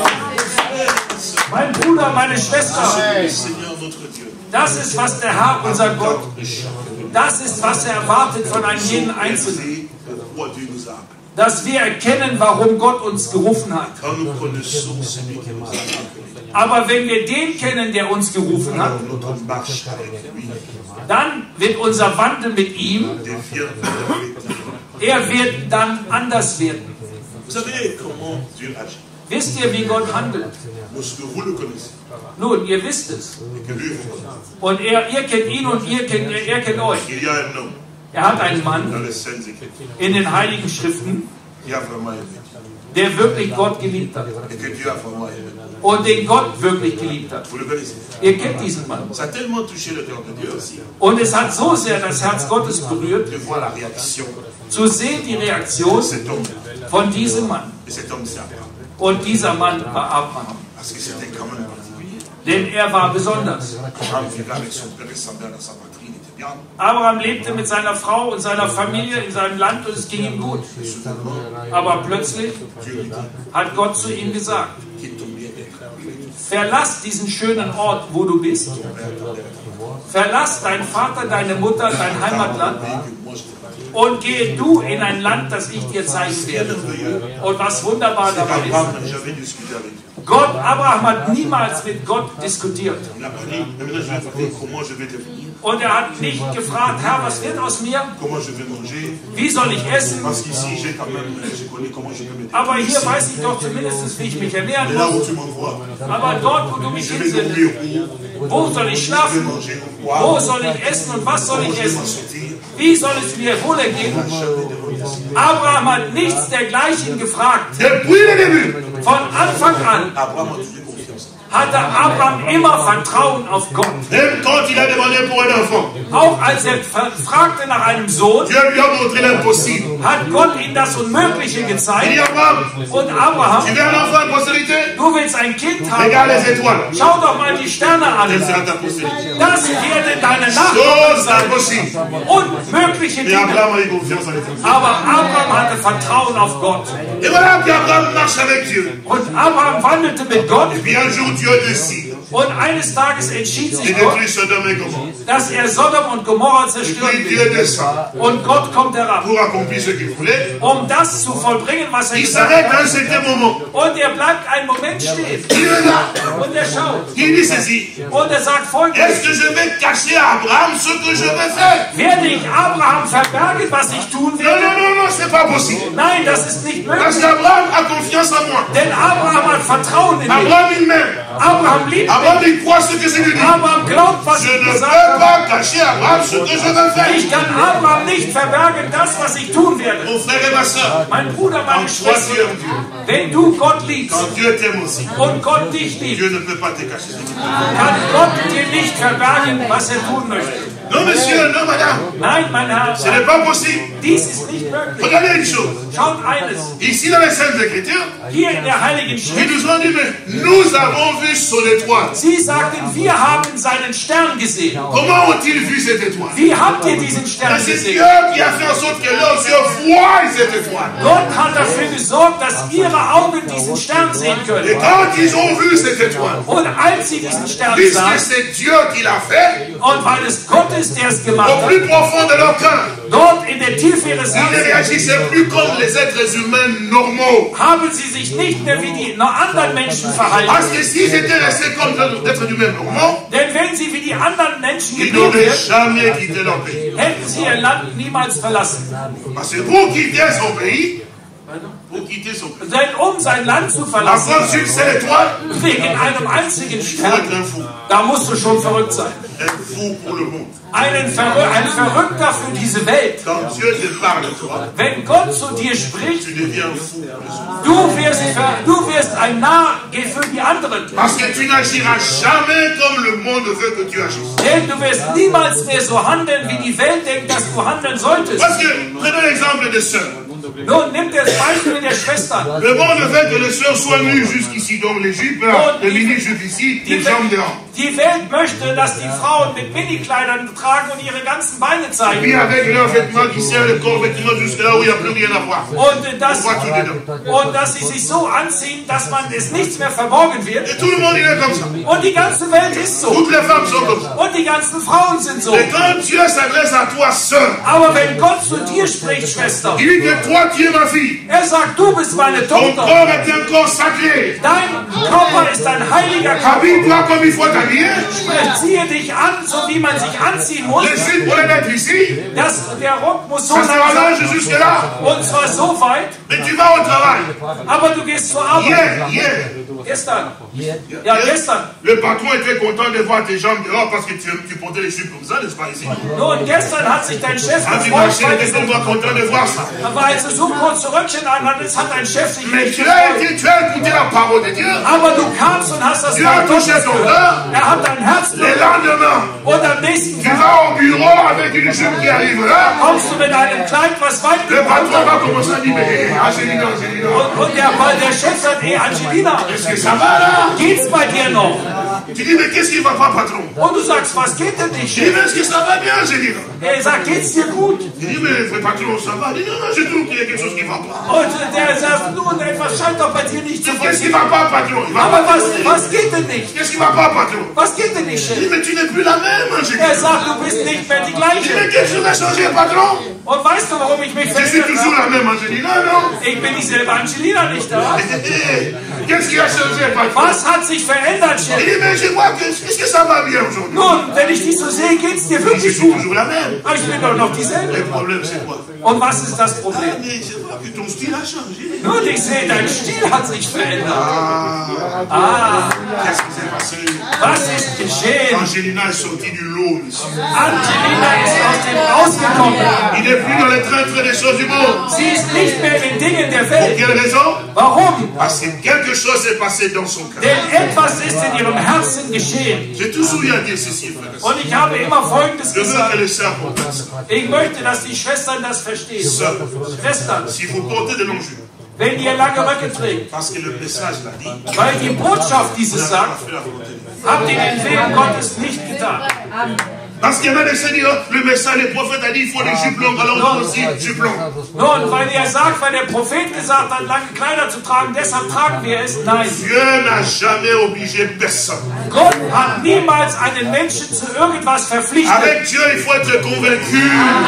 bist. Mein Bruder, meine Schwester. Seigneur notre Dieu. Das ist, was der Herr, unser Gott, das ist, was er erwartet von einem jeden Einzelnen. C'est pourquoi Dieu nous a appelés. Dass wir erkennen, warum Gott uns gerufen hat. Quand nous connaissons celui qui nous a appelés, Aber wenn wir den kennen, der uns gerufen hat, alors notre marche avec lui dann wird unser Wandel mit ihm, devient perfecte. er wird dann anders werden. Vous savez comment Dieu agit. Wisst ihr, wie Gott handelt? Lorsque vous le connaissez Nun, ihr wisst es. et que lui vous connaît, Und er, ihr kennt ihn und ihr kennt, er kennt euch. il y a un homme Er hat einen dans Mann les Saintes Écritures in den Heiligen Schriften, qui a vraiment aimé der wirklich Gott geliebt hat. et que Dieu a vraiment aimé. Und den Gott wirklich geliebt hat. Vous le connaissez. Ihr kennt diesen Mann. Ça a tellement touché le cœur de Dieu aussi Und es hat so sehr das Herz Gottes berührt, de voir la réaction zu sehen die Reaktion de cet homme. von diesem Mann. Et cet homme c'est Abraham. Und dieser Mann war Abraham. Parce que c'était quand même particulier. Denn er war besonders. Abraham vivait avec son père et sa mère dans sa patrie, il était bien. Abraham lebte mit seiner Frau und seiner Familie in seinem Land und es ging ihm gut. Et soudainement, Aber plötzlich Dieu lui dit hat Gott zu ihm gesagt, qu'il tombe bien d'être une verlass diesen schönen Ort, wo du bist. Verlass deinen Vater, deine Mutter, dein Heimatland und gehe du in ein Land, das ich dir zeigen werde. Und was wunderbar dabei ist, Gott, Abraham hat niemals mit Gott diskutiert. Und er hat nicht gefragt, Herr, was wird aus mir? Wie soll ich essen? Aber hier weiß ich doch zumindest, wie ich mich ernähren muss. Aber dort, wo du mich hinsendest, wo soll ich schlafen? Wo soll ich essen und was soll ich essen? Wie soll es mir wohl ergehen? Abraham hat nichts dergleichen gefragt. Von Anfang an hatte Abraham immer Vertrauen auf Gott. Auch als er fragte nach einem Sohn, hat Gott ihm das Unmögliche gezeigt. Und Abraham, du willst ein Kind haben, schau doch mal die Sterne an. Das werden deine Nachkommen sein. Unmögliche Dinge. Aber Abraham hatte Vertrauen auf Gott. Und Abraham wandelte mit Gott. Und eines Tages entschied sich Gott, dass er Sodom und Gomorra zerstören will. Und Gott kommt herab, um das zu vollbringen, was er gesagt hat. Und er bleibt einen Moment stehen. Und er schaut. Und er sagt Folgendes: Werde ich Abraham verbergen, was ich tun werde? Nein, das ist nicht möglich. Denn Abraham hat Vertrauen in mich. Abraham liebt mich. Abraham glaubt, was ich gesagt habe. Ich kann Abraham nicht verbergen, das, was ich tun werde. Mein Bruder, meine Schwester, wenn du Gott liebst und Gott dich liebt, kann Gott dir nicht verbergen, was er tun möchte. Non, monsieur, non, madame. Nein, mein Herr. Ce n'est pas possible. Dies ist nicht möglich. Regardez une chose. Schaut eines. Ici, dans les Saintes Écritures, hier in der Heiligen ils Schrift, nous ont dit, mais nous avons vu son étoile. Sie sagten, wir haben seinen Stern gesehen. Comment ont-ils vu cette étoile? Wie habt ihr diesen Stern C'est gesehen? Dieu qui a fait en sorte que leurs yeux voient cette étoile. Gott hat dafür gesorgt, dass ihre Augen diesen Stern sehen Et können. quand ils ont vu cette étoile, Und als sie diesen Stern puisque sahen, c'est Dieu qui l'a fait, und weil es Gott ist, der es gemacht au hat, plus profond de leur cœur, dort in der Tiefe ihres ils ne Herzens, réagissaient plus comme les êtres humains normaux. haben sie sich nicht mehr wie die noch anderen Menschen Parce verhalten. que s'ils étaient restés comme des êtres humains normaux, Denn wenn sie wie die anderen Menschen ils geblieben n'auraient wären, jamais quitté leur pays. hätten sie ihr Land niemals verlassen. Parce que pour quitter son pays, pour quitter son pays, Denn um sein Land zu à verlassen, prendre une seule étoile, wegen einem einzigen il faut Stern, être un fou. da musst du schon verrückt sein. Un fou pour le monde. Einen Verrü ein Verrückter für diese Welt. Quand Dieu te parle de toi, Wenn Gott zu dir spricht, tu deviens fou pour les autres. du wirst, ver du wirst ein Narr für die anderen. Parce que tu n'agiras jamais comme le monde veut que tu agisses. Denn du wirst niemals mehr so handeln, wie die Welt denkt, dass du handeln solltest. Parce que, prenons l'exemple des sœurs. Nun, nimm das Beispiel der Schwestern. Le monde veut que les sœurs soient nues jusqu'ici, donc les jupes, les mini-jupes ici, les jambes dehors. Die Welt möchte, dass die Frauen mit Minikleidern tragen und ihre ganzen Beine Puis zeigen. avec leurs vêtements qui serrent le corps, vêtements jusque là où il n'y a plus rien à voir. Und, äh, On dass, voit tout dedans. und dass sie sich so anziehen, dass man es nichts mehr verborgen wird. Et tout le monde, il est comme ça. Und die ganze Welt ist so. Toutes les femmes sont comme ça. Und die ganzen Frauen sind so. Et quand Dieu s'adresse à toi, sœur, Aber wenn Gott zu dir spricht, Schwester, il dit que toi, tu es ma fille. er sagt, du bist meine Ton Tochter. corps est un corps sacré. Dein Körper ist ein heiliger Körper. Habille-toi comme il faut t'habiller. Ziehe dich an, so wie man sich anziehen muss. Le slip pour les mettre ici. Das, der Rock muss so Ça lang se rallonge sein. jusque là. Und zwar so weit, Mais tu vas au travail. aber du gehst zur Arbeit. Hier, hier. Gestern. Ja, gestern. Le patron était content de voir tes jambes dehors parce que tu, tu portais les jupes comme ça, n'est-ce pas ici? Nun, gestern hat sich dein Chef Quand tu gefreut, marchais, il weil était du- tellement content de voir ça. aber als du so kurze Röckchen anhattest, hat dein Chef sich Mais nicht tu as, gefreut. été, tu as écouté la parole de Dieu. Aber du kamst und hast das Tu as Wort touché Gottes ton gehört. cœur. Er hat dein Herz Le berührt. lendemain, Und am nächsten tu Tag vas au bureau avec une jupe qui arrive là. kommst du mit einem Kleid, was weit Le gekommen patron va hat. commencer à dire, mais Angelina, Angelina, Und, und der, weil der Chef sagt, ey Angelina, est-ce que ça va là? geht's bei dir noch? Tu dis, mais qu'est-ce qui va pas, patron? Und du sagst, was geht denn nicht? Je dis, mais est-ce que ça va bien, je dis. Er sagt, geht's dir gut? Il dit, mais frère patron, ça va? Il dit, non, non, je trouve qu'il y a quelque chose qui va pas. Und der sagt, nun, etwas scheint doch bei dir nicht zu Qu'est-ce qui funktionieren. va pas, patron? Il va Aber pas. was, was geht denn nicht? Qu'est-ce qui va pas, patron? Was geht denn nicht, Il dit, Chef? mais tu n'es plus la même, je dis. Er sagt, du bist nicht mehr die Je dis, mais gleiche. qu'est-ce que tu as changé, patron? Und weißt du, warum ich mich Je suis verändert toujours habe? la même, je dis, non, non. Ich bin dieselbe Angelina, nicht wahr? Qu'est-ce qui a changé, patron? Was hat sich verändert, Il Chef? dit, mais je vois que, est-ce que ça va bien aujourd'hui? Nun, wenn ich dich so sehe, geht's dir Je wirklich suis gut. toujours la même. Aber ich bin doch noch dieselbe. Le problème, c'est quoi? Und was ist das Ah, Problem? mais je vois que ton style a changé. Nun, ich sehe, dein Stil hat sich verändert. Ah, Ah, qu'est-ce qui s'est passé? was ist geschehen? Angelina est sortie du lot, monsieur. Angelina ist aus dem rausgekommen. Il n'est plus dans les traîtres des choses du monde. Sie ist nicht mehr in den Dingen der Pour Welt. quelle raison? Warum? Parce que quelque chose s'est passé dans son cœur. Denn etwas ist in ihrem Herzen geschehen. J'ai toujours eu à dire ceci, frère. Und ich habe immer Folgendes Je veux que gesagt. les sœurs comprennent ça. Ich möchte, dass die Schwestern das verstehen. Sœurs, Schwestern, si vous portez de longs jupes, wenn ihr lange Röcke trägt, parce que le message l'a dit, weil die Botschaft dieses vous sagt, fait la volonté de Dieu. habt ihr den Willen Gottes nicht getan. Parce qu'il y en a des seigneurs, le message, le prophète a dit, il faut des jupes longues, alors nous aussi, jupes longues. Nun, weil er sagt, weil der Prophet gesagt hat, lange Kleider zu tragen, deshalb tragen wir es. Nein. Dieu n'a jamais obligé personne. Gott hat niemals einen Menschen zu irgendwas verpflichtet. Avec Dieu, il faut être convaincu.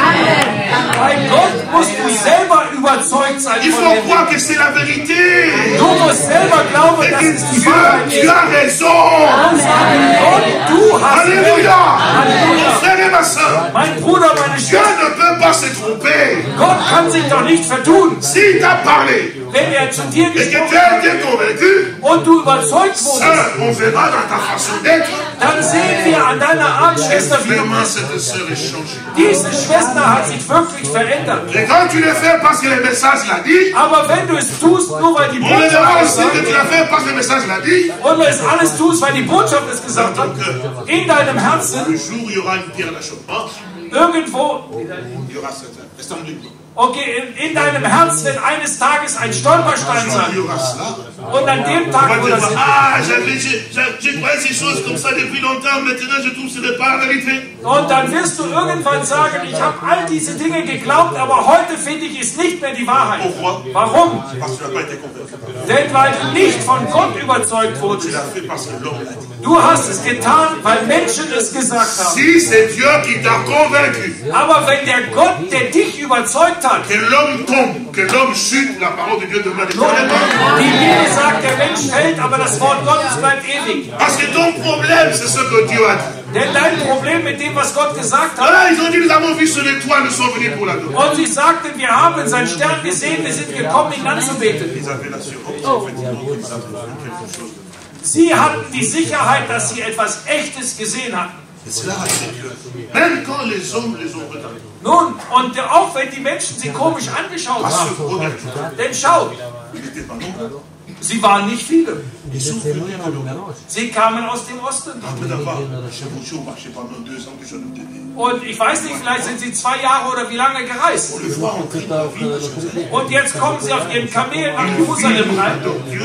Bei Gott musst du selber überzeugt sein Il von faut dem. croire que c'est la vérité. Du musst selber glauben, Et dass que es die Dieu, Wahrheit ist. tu as raison. Und sagen, Gott, du hast recht. Alléluia. Mon frère et ma soeur, Mein Bruder, meine Dieu Schwester, ne peut pas se tromper. Gott kann sich doch nicht vertun. S'il t'a parlé Wenn er zu dir et que tu gesprochen as hat été convaincu, und du überzeugt wurdest, ça, on verra dans ta façon d'être. dann sehen wir an deiner Art, Schwester, wie du Vraiment, bist. cette sœur est changée. Diese Schwester hat sich wirklich verändert. Et quand tu le fais parce que le message l'a dit, Aber wenn du es tust, nur weil die on le verra Botschaft es aussi que sagt, tu l'as fait parce que le message l'a dit, und du es alles tust, weil die Botschaft es gesagt hat, in deinem le Herzen, jour où il y aura une pierre d'achoppement, irgendwo, il y aura cette assemblée. okay, in, in deinem Herzen wird eines Tages ein Stolperstein Il y sein. aura cela. Und an dem On Tag, va wo te das dire, ist, ah, j'avais, j'ai, j'ai, j'ai croyé ces choses comme ça depuis longtemps, maintenant je trouve que ce n'est pas la vérité. und dann wirst du irgendwann sagen, ich habe all diese Dinge geglaubt, aber heute finde ich es nicht mehr die Wahrheit. Pourquoi? Warum? Parce que tu n'as pas été convaincu. Denn weil du nicht von Gott überzeugt Tu wurdest. l'as fait parce que l'homme l'a dit. Du hast es getan, weil Menschen es gesagt haben. Si c'est Dieu qui t'a convaincu, Aber wenn der Gott, der dich überzeugt hat, que l'homme tombe, que l'homme chute, la parole de Dieu demeure nur éternellement. die Bibel sagt, der Mensch fällt, aber das Wort Gottes bleibt ewig. Parce que ton problème, c'est ce que Dieu a dit. Denn dein Problem mit dem, was Gott gesagt hat, Voilà, ils ont dit, nous avons vu sur l'étoile, nous sommes venus pour l'adorer. und sie sagten, wir haben seinen Stern gesehen, wir sind gekommen, ihn anzubeten. Ils avaient l'assurance, effectivement, qu'ils avaient vu quelque chose. Sie hatten die Sicherheit, dass sie etwas Echtes gesehen hatten. Et cela a fait que, même quand les hommes les ont regardés, Nun, und auch wenn die Menschen sie komisch angeschaut à haben, ce regard, denn schaut, ils n'étaient pas nombreux. sie waren nicht viele. Ils sont venus de l'Orient. Sie kamen aus dem Osten. Après d'avoir chevauché au marché pendant deux ans, que je ne t'ai dit. Und ich weiß nicht, vielleicht sind sie zwei Jahre oder wie lange gereist. On le voit entrer dans la ville de Jérusalem. Und jetzt kommen sie auf ihren Kamel nach Jerusalem rein. Donc Dieu,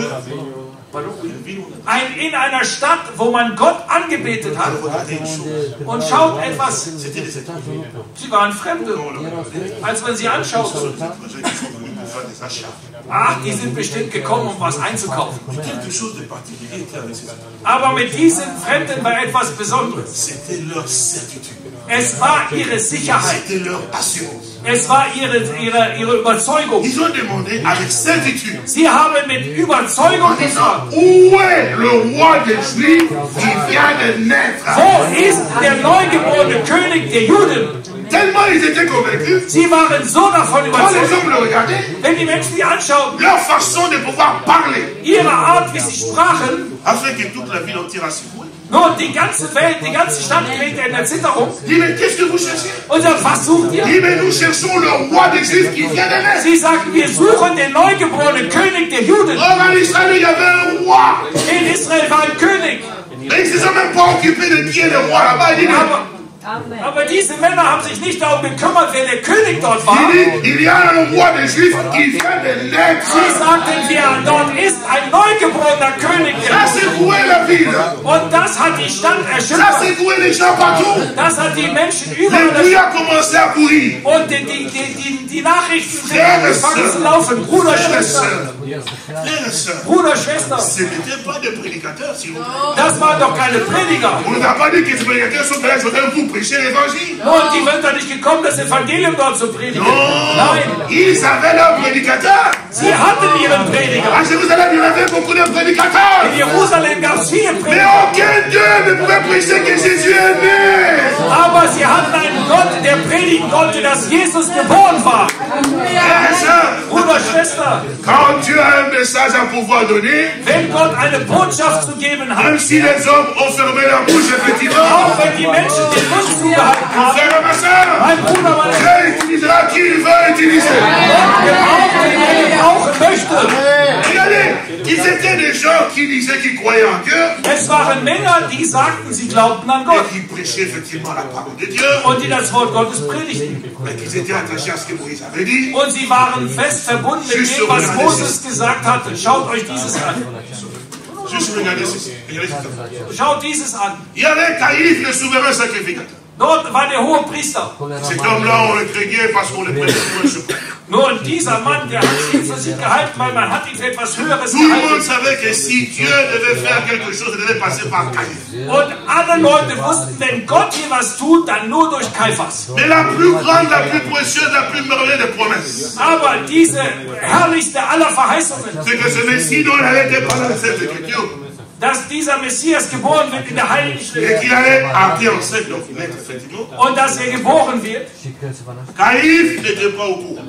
une ville où on a Ein, in einer Stadt, wo man Gott angebetet hat. regardé une chose. Und schaut etwas, C'était des étrangers. sie waren Fremde. On leur regardait. Als man sie anschaut, Ce sont des étrangers qui sont venus pour faire des achats. ach, die sind bestimmt gekommen, um was einzukaufen. Quelque chose de particulier était avec ces étrangers. Aber mit diesen Fremden war etwas Besonderes. C'était leur certitude. Es war ihre Sicherheit. C'était leur assurance. Es war ihre, ihre, ihre Überzeugung. Ils ont demandé avec certitude. Sie haben mit Überzeugung gefragt, Où est le roi des Juifs qui vient de naître? wo ist der neugeborene König der Juden? Tellement ils étaient convaincus, Sie waren so davon quand les überzeugt, hommes le regardaient, wenn die Menschen die anschauten, leur façon de pouvoir parler, ihre Art, wie sie sprachen, afin que toute la ville entière assure. nur die ganze Welt, die ganze Stadt drehte in Erzitterung Dis, mais qu'est-ce que vous cherchez? und sagt, was sucht ihr? Dis, mais nous cherchons le roi des Juifs qui vient de naître. Sie sagten, wir suchen den neugeborenen König der Juden. Or, en Israël, il y avait un roi. In Israel war ein König. Mais ils ne se sont même pas occupés de qui est le roi là-bas. Ils disent, Aber Aber diese Männer haben sich nicht darum gekümmert, wer der König dort war. Il y a un roi des Juifs qui vient de naître. Sie sagten, wer dort ist, ein neugeborener König. Ça secoué la ville. Und das hat die Stadt Ça erschüttert. secoué les gens partout. Das hat die Menschen Les überall bruits a commencé à courir. und die, die, die, die, die Nachrichten sind angefangen zu laufen. Bruder, Schwester. Frères et sœurs, Bruder, Schwester. ce n'étaient pas des prédicateurs, s'il vous plaît. Das waren doch keine Prediger. On ne va pas dire que ces prédicateurs sont là pour prêcher l'évangile. Und die sind doch nicht gekommen, das Evangelium dort zu predigen. Non, Nein, ils avaient leurs prédicateurs. sie hatten ihren Prediger. À Jérusalem, il y avait beaucoup de prédicateurs. In Jerusalem gab es viele Mais Prediger. aucun d'eux ne pouvait prêcher que Jésus est né. Aber sie hatten einen Gott, der predigen konnte, dass Jesus geboren war. Frères et sœurs, Bruder, Schwester, quand Dieu a un message à pouvoir donner, wenn Gott eine Botschaft zu geben même hat, si les hommes ont fermé leur bouche, effectivement, auch wenn die Menschen den Mund zugehalten haben, frère et ma sœur, mein Bruder, meine Schwester, Dieu utilisera qui il veut utiliser. gebraucht, den er gebrauchen möchte. Regardez, ils étaient des gens qui disaient qu'ils croyaient en Dieu Es waren Männer, die sagten, sie glaubten an Gott et qui prêchaient effectivement la parole de Dieu, und die das Wort Gottes predigten. mais qu'ils étaient attachés à ce que Moïse avait dit. Und sie waren fest verbunden mit dem, was Moses gesagt hatte. Schaut euch dieses an. Juste regardez ceci. Regardez ceci. Schaut dieses an. Il y avait Caïphe, le souverain sacrificateur. Dort war der hohe Priester. Cet homme-là, on le craignait parce qu'on le prenait pour un suprême. Nun, dieser Mann, der hat ihn für sich gehalten, weil man hat ihn für etwas Höheres Tout le monde gehalten. savait que si Dieu devait faire quelque chose, il devait passer par Caïphe. Und alle Leute wussten, wenn Gott hier was tut, dann nur durch Kaiphas. Mais la plus grande, la plus précieuse, la plus merveilleuse des promesses, Aber diese herrlichste aller Verheißungen, c'est que ce Messie dont il avait été parlé dans cette écriture, dass dieser Messias geboren wird in der Heiligen et Schrift qu'il allait entrer en scène, donc il est effectivement. und dass er geboren wird. Caïphe n'était pas au courant.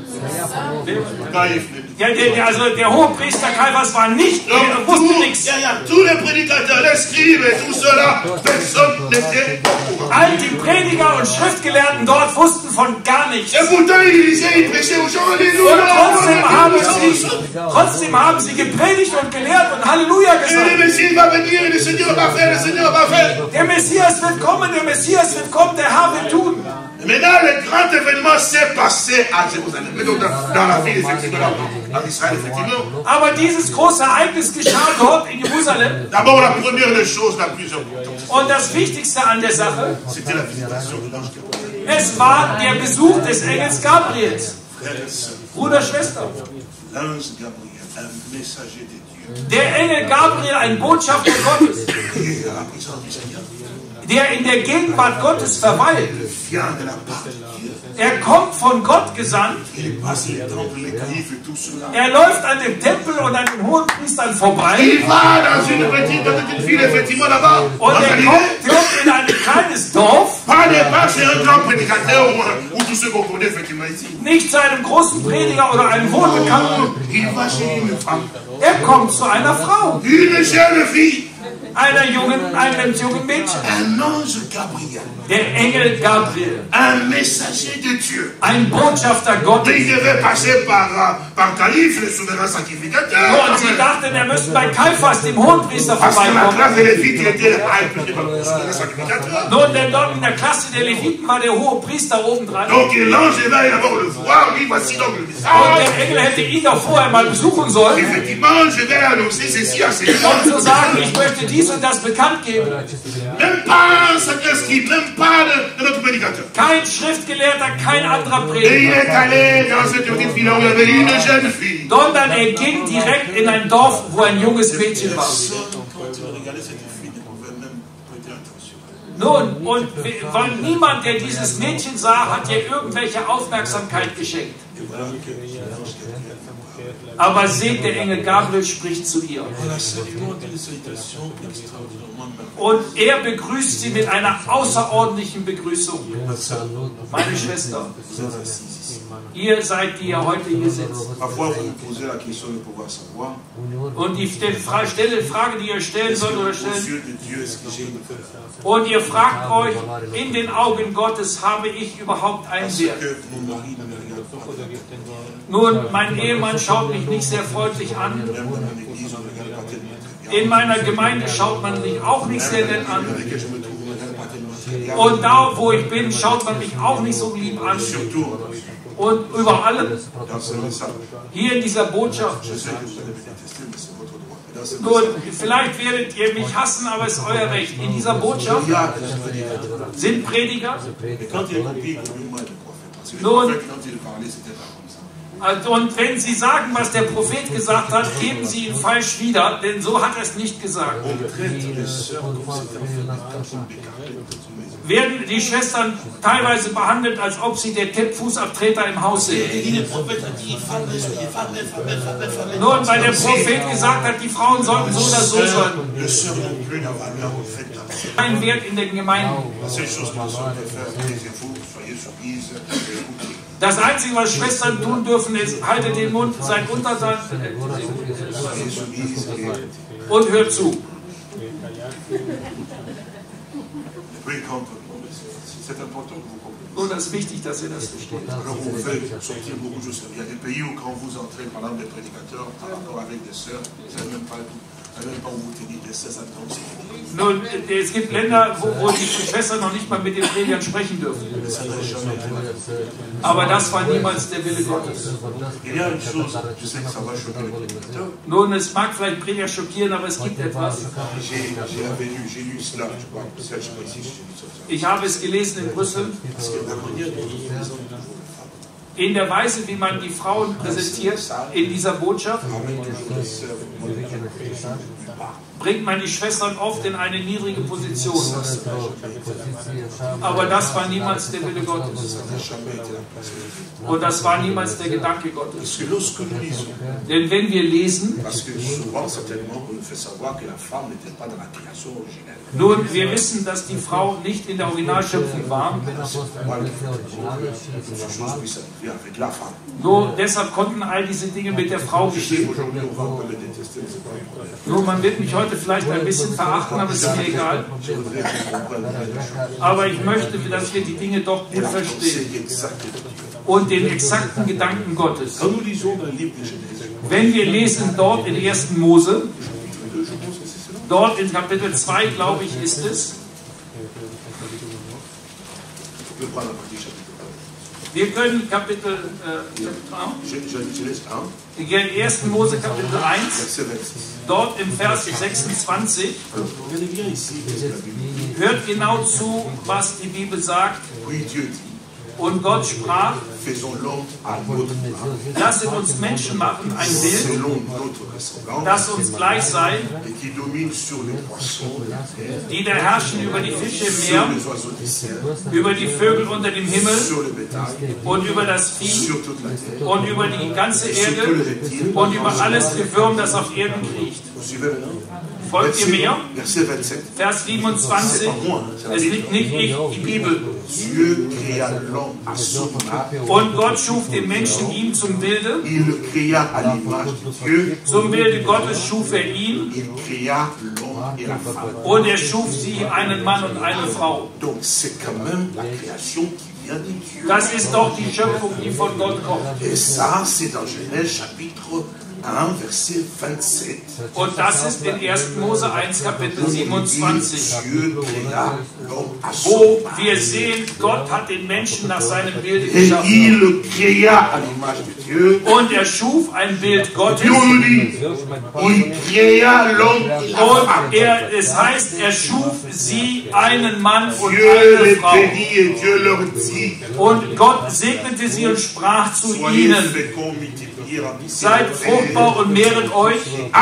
Caïphe n'était Ja, der, der, also der Hohepriester Kaiphas war nicht, Donc, er wusste tout- nichts. il y a- il y a tous les prédicateurs, les scribes et tout cela, personne n'était au courant. All die Prediger und Schriftgelehrten dort wussten von gar nichts. Et pourtant, il disait, il prêchait aux gens, Und alléluia. trotzdem haben sie, trotzdem haben sie gepredigt und gelehrt und Halleluja Et le gesagt. Messie va venir, et le Seigneur va faire, le Seigneur va faire. Der Messias wird kommen, der Messias wird kommen, der Herr wird tun. Maintenant, le grand événement s'est passé à Jérusalem. Mais donc, dans, dans la ville, effectivement, dans- en Israël, effectivement. Aber dieses große Ereignis geschah dort in Jerusalem. D'abord, la première des choses, la plus importante, Und das Wichtigste an der Sache, c'était la visitation de l'ange Gabriel. es war der Besuch des Engels Gabriels. Frères et sœurs, Bruder, Schwester. l'ange Gabriel, un messager de Dieu, Der Engel Gabriel, ein Botschafter Gottes, qui est à la présence du Seigneur, der in der Gegenwart Gottes verweilt. vient de la part de Dieu. Er kommt von Gott gesandt. Il passe les temples, les caïphes et tout cela. Er läuft an dem Tempel und an den Hohenpriestern vorbei. Il va dans une petite, dans une petite ville, effectivement, là-bas, en Und er Galilée. kommt, kommt in ein kleines Dorf. Pas de pas, c'est un grand prédicateur, ou, ou tous ceux qu'on connaît, effectivement, ici. Nicht zu einem großen Prediger oder einem Wohlbekannten. Il va chez une femme, Er kommt zu einer Frau. une jeune fille, Einer jungen, einem jungen Mädchen. un ange Gabriel, Der Engel Gabriel. un messager de Dieu. Ein Botschafter Gottes. Mais il devait passer par, euh, par Caïphe, le souverain sacrificateur. Und sie dachten, er müsste bei Kaiphas, dem Hohenpriester, Parce que la vorbeikommen. classe des Lévites il était appelée par le souverain sacrificateur. Nun, denn dort in der Klasse der Leviten war der Hohepriester oben dran. Donc l'ange va d'abord le voir, lui voici donc le Und message. der Engel hätte ihn doch vorher mal besuchen sollen. Effectivement, je vais annoncer ceci à ces gens. Und zu sagen, ich möchte dies und das bekannt geben. Même pas un sacré scribe, même pas de, de notre prédicateur. Kein Schriftgelehrter, kein anderer Et il Prediger. est allé dans cette petite ville où il y avait une jeune fille. Sondern er ging direkt in ein Dorf, wo ein junges Mädchen war. Personne, quand tu regardais cette fille, ne pouvait même prêter attention. Nun, und weil niemand, der dieses Mädchen sah, hat ihr irgendwelche Aufmerksamkeit geschenkt. Et voilà que l'ange Gabriel Aber seht, der Engel Gabriel spricht zu ihr. Elle a salué d'une salutation extraordinairement merveilleuse. Und er begrüßt sie mit einer außerordentlichen Begrüßung. Meine Schwester, Vous êtes assis ici. ihr seid, die ihr heute hier sitzt. Parfois, vous vous posez la question de pouvoir savoir, Und die Stelle- Fra- Stelle- Frage, die ihr stellen est-ce sollt oder qu'aux stellen, yeux de Dieu, est-ce que j'ai une valeur? und ihr fragt euch, in den Augen Gottes habe ich überhaupt einen Parce Wert? que mon mari ne me regarde pas. Nun, mein Ehemann schaut mich nicht sehr freundlich an. Même dans mon église, on ne regarde pas tellement très bien. In meiner Gemeinde schaut man mich auch nicht sehr nett Même an. avec lequel je me trouve, on ne regarde pas tellement Und da, wo ich bin, schaut man mich auch nicht so lieb an. Und über allem, hier in dieser Botschaft. Nun, vielleicht werdet ihr mich hassen, aber es ist euer Recht. In dieser Botschaft sind Prediger. Nun, und wenn sie sagen, was der Prophet gesagt hat, geben sie ihn falsch wieder, denn so hat er es nicht gesagt. Werden die Schwestern teilweise behandelt, als ob sie der Fußabtreter im Haus sind. Nur weil der Prophet gesagt hat, die Frauen sollten so oder so sein. Kein Wert in der Gemeinde. Das Einzige, was Schwestern tun dürfen, ist, haltet den Mund, seid untertan und hört zu. Und das ist wichtig, dass ihr das versteht. Nun, es gibt Länder, wo, wo die Schwestern noch nicht mal mit den Predigern sprechen dürfen. Aber das war niemals der Wille Gottes. Nun, es mag vielleicht Prediger schockieren, aber es gibt etwas. Ich habe es gelesen in Brüssel. In der Weise, wie man die Frauen präsentiert in dieser Botschaft, bringt man die Schwestern oft in eine niedrige Position. Aber das war niemals der Wille Gottes. Und das war niemals der Gedanke Gottes. Denn wenn wir lesen, nun, wir wissen, dass die Frau nicht in der Originalschöpfung war. Nur deshalb konnten all diese Dinge mit der Frau geschehen. Nur man wird mich heute vielleicht ein bisschen verachten, aber es ist mir egal. Aber ich möchte, dass wir die Dinge doch gut verstehen. Und den exakten Gedanken Gottes. Wenn wir lesen dort in ersten Mose, dort in Kapitel zwei, glaube ich, ist es. Wir können Kapitel äh, ersten Mose Kapitel eins, dort im Vers sechsundzwanzig, hört genau zu, was die Bibel sagt. Und Gott sprach, lasset uns Menschen machen, ein Bild, das uns gleich sei, die da herrschen über die Fische im Meer, über die Vögel unter dem Himmel und über das Vieh und über die ganze Erde und über alles Gewürm, das auf Erden kriecht. Folgt ihr mir? Vers siebenundzwanzig. Es liegt nicht ich, die Bibel. Und Gott schuf den Menschen ihm zum Bilde. Zum Bilde Gottes schuf er ihn. Und er schuf sie, einen Mann und eine Frau. Das ist doch die Schöpfung, die von Gott kommt. Und das ist in ersten Mose eins, Kapitel siebenundzwanzig, wo wir sehen, Gott hat den Menschen nach seinem Bild geschaffen. Und er schuf ein Bild Gottes. Und er, es heißt, er schuf sie, einen Mann und eine Frau. Und Gott segnete sie und sprach zu ihnen: Seid fruchtbar und mehret euch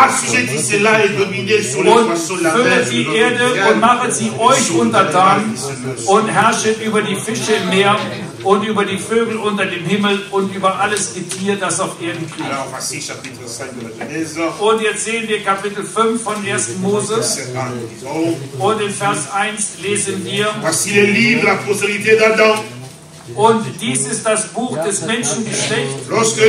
und füllet die Erde und machet sie euch untertan und herrschet über die Fische im Meer und über die Vögel unter dem Himmel und über alles Getier, das auf Erden kriecht. Und jetzt sehen wir Kapitel fünf von ersten Mose und in Vers eins lesen wir: Und dies ist das Buch des Menschengeschlechts.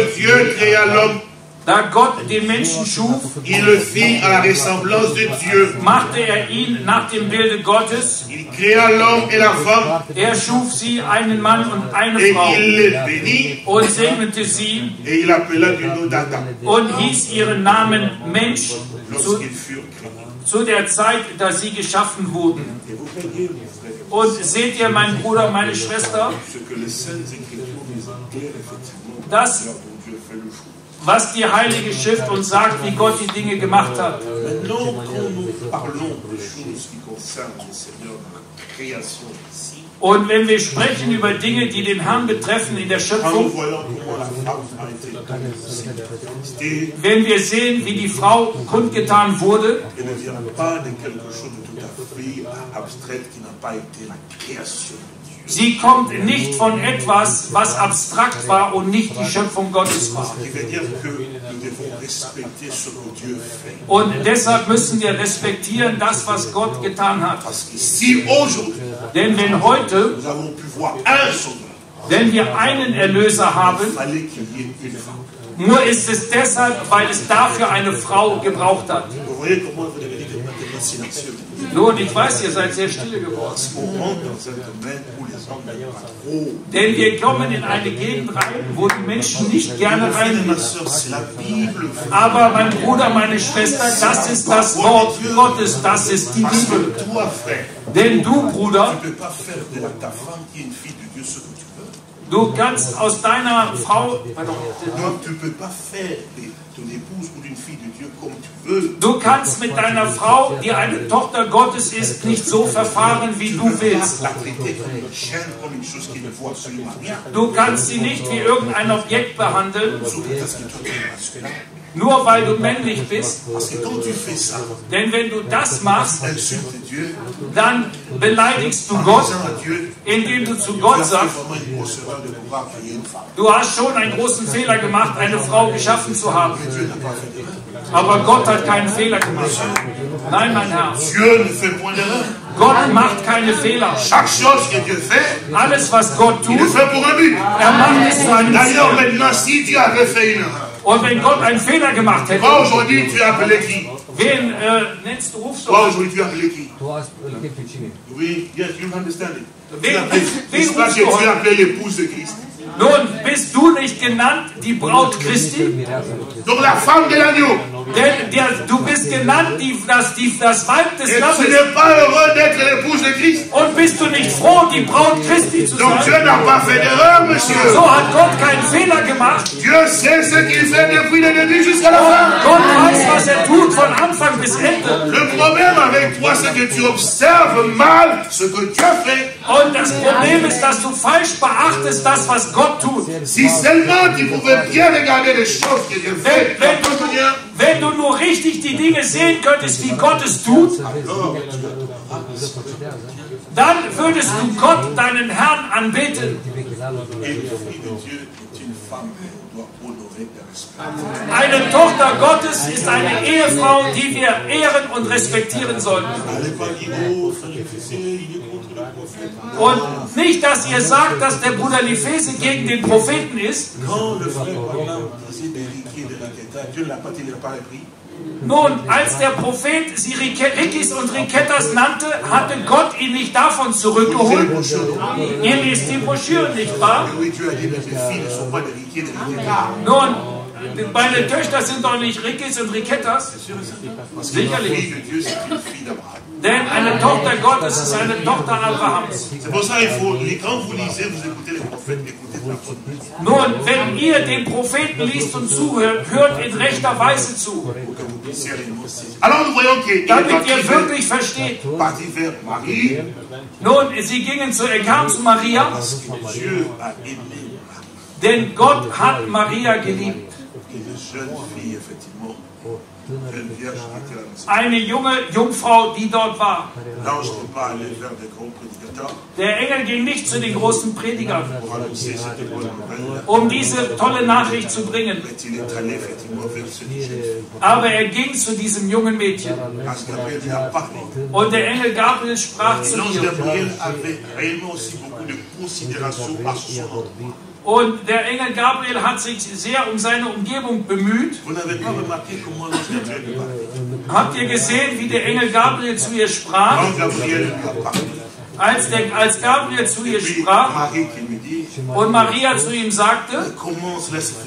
Da Gott den Menschen schuf, il le fit à la ressemblance de Dieu. Machte er ihn nach dem Bilde Gottes. Il créa l'homme et la femme. Er schuf sie, einen Mann und eine et Frau. Il les bénit, und segnete sie. Et il appela du nom d'Adam. Und hieß ihren Namen Mensch. Zu, zu der Zeit, da sie geschaffen wurden. Und seht ihr, mein Bruder, meine Schwester, das, was die Heilige Schrift uns sagt, wie Gott die Dinge gemacht hat. Und wenn wir sprechen über Dinge, die den Herrn betreffen in der Schöpfung, wenn wir sehen, wie die Frau kundgetan wurde, sie kommt nicht von etwas, was abstrakt war und nicht die Schöpfung Gottes war. Und deshalb müssen wir respektieren das, was Gott getan hat. Denn wenn heute, wenn wir einen Erlöser haben, nur ist es deshalb, weil es dafür eine Frau gebraucht hat. Nun, ich weiß, ihr seid sehr stille geworden. Denn wir kommen in eine Gegend rein, wo die Menschen nicht gerne reingehen. Aber mein Bruder, meine Schwester, das ist das Wort Gottes, das ist die Bibel. Denn du, Bruder, du kannst aus deiner Frau... Du kannst mit deiner Frau, die eine Tochter Gottes ist, nicht so verfahren, wie du willst. Du kannst sie nicht wie irgendein Objekt behandeln, nur weil du männlich bist. Denn wenn du das machst, dann beleidigst du Gott, indem du zu Gott sagst, du hast schon einen großen Fehler gemacht, eine Frau geschaffen zu haben. Aber Gott hat keinen Fehler gemacht. Nein, mein Herr. Gott macht keine Fehler. Alles, was Gott tut, er macht es zu einem Ziel. Und wenn Gott einen Fehler gemacht hätte, wen äh, nennst du, rufst du? Wen, wen rufst du heute? Nun, bist du nicht genannt die Braut Christi? Denn der, du bist genannt die, das, die, das Weib des Lammes. Und bist du nicht froh, die Braut Christi zu sein? So hat Gott keinen Fehler gemacht. Gott weiß, was er tut von Anfang bis Ende. Und das Problem ist, dass du falsch beachtest, das, was Gott tut. Si seulement tu pouvais bien regarder les choses que Dieu fait, wenn, wenn, du, wenn du nur richtig die Dinge sehen könntest, wie Gott es tut, dann würdest du Gott, deinen Herrn, anbeten. Eine Tochter Gottes ist eine Ehefrau, die wir ehren und respektieren sollten. Und nicht, dass ihr sagt, dass der Bruder Lifese gegen den Propheten ist. Nun, als der Prophet sie Rickis und Riquetas nannte, hatte Gott ihn nicht davon zurückgeholt. Ihr lest die Broschüren, nicht wahr? Nun, meine Töchter sind doch nicht Rickis und Riquetas. Sicherlich. Denn eine Tochter Gottes ist eine Tochter Abrahams. Nun, wenn ihr den Propheten liest und zuhört, hört in rechter Weise zu. Damit ihr wirklich versteht. Nun, sie gingen zu, er kam zu Maria, denn Gott hat Maria geliebt. Eine junge Jungfrau, die dort war. Der Engel ging nicht zu den großen Predigern, um diese tolle Nachricht zu bringen. Aber er ging zu diesem jungen Mädchen. Und der Engel Gabriel sprach zu ihr. Und der Engel Gabriel hat sich sehr um seine Umgebung bemüht. Habt ihr gesehen, wie der Engel Gabriel zu ihr sprach? Als, der, als Gabriel zu ihr sprach und Maria zu ihm sagte,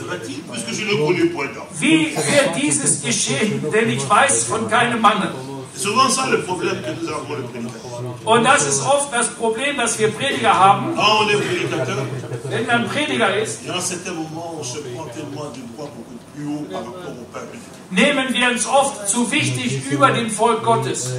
wie wird dieses geschehen, denn ich weiß von keinem Manne. souvent ça le problème que nous avons, le prédicateur. Und das ist oft das Problem, dass wir Prediger haben. Quand on est prédicateur, wenn man Prediger ist, il y a un certain moment où on se prend tellement du poids beaucoup plus haut par rapport au peuple. nehmen wir uns oft zu wichtig über dem Volk Gottes.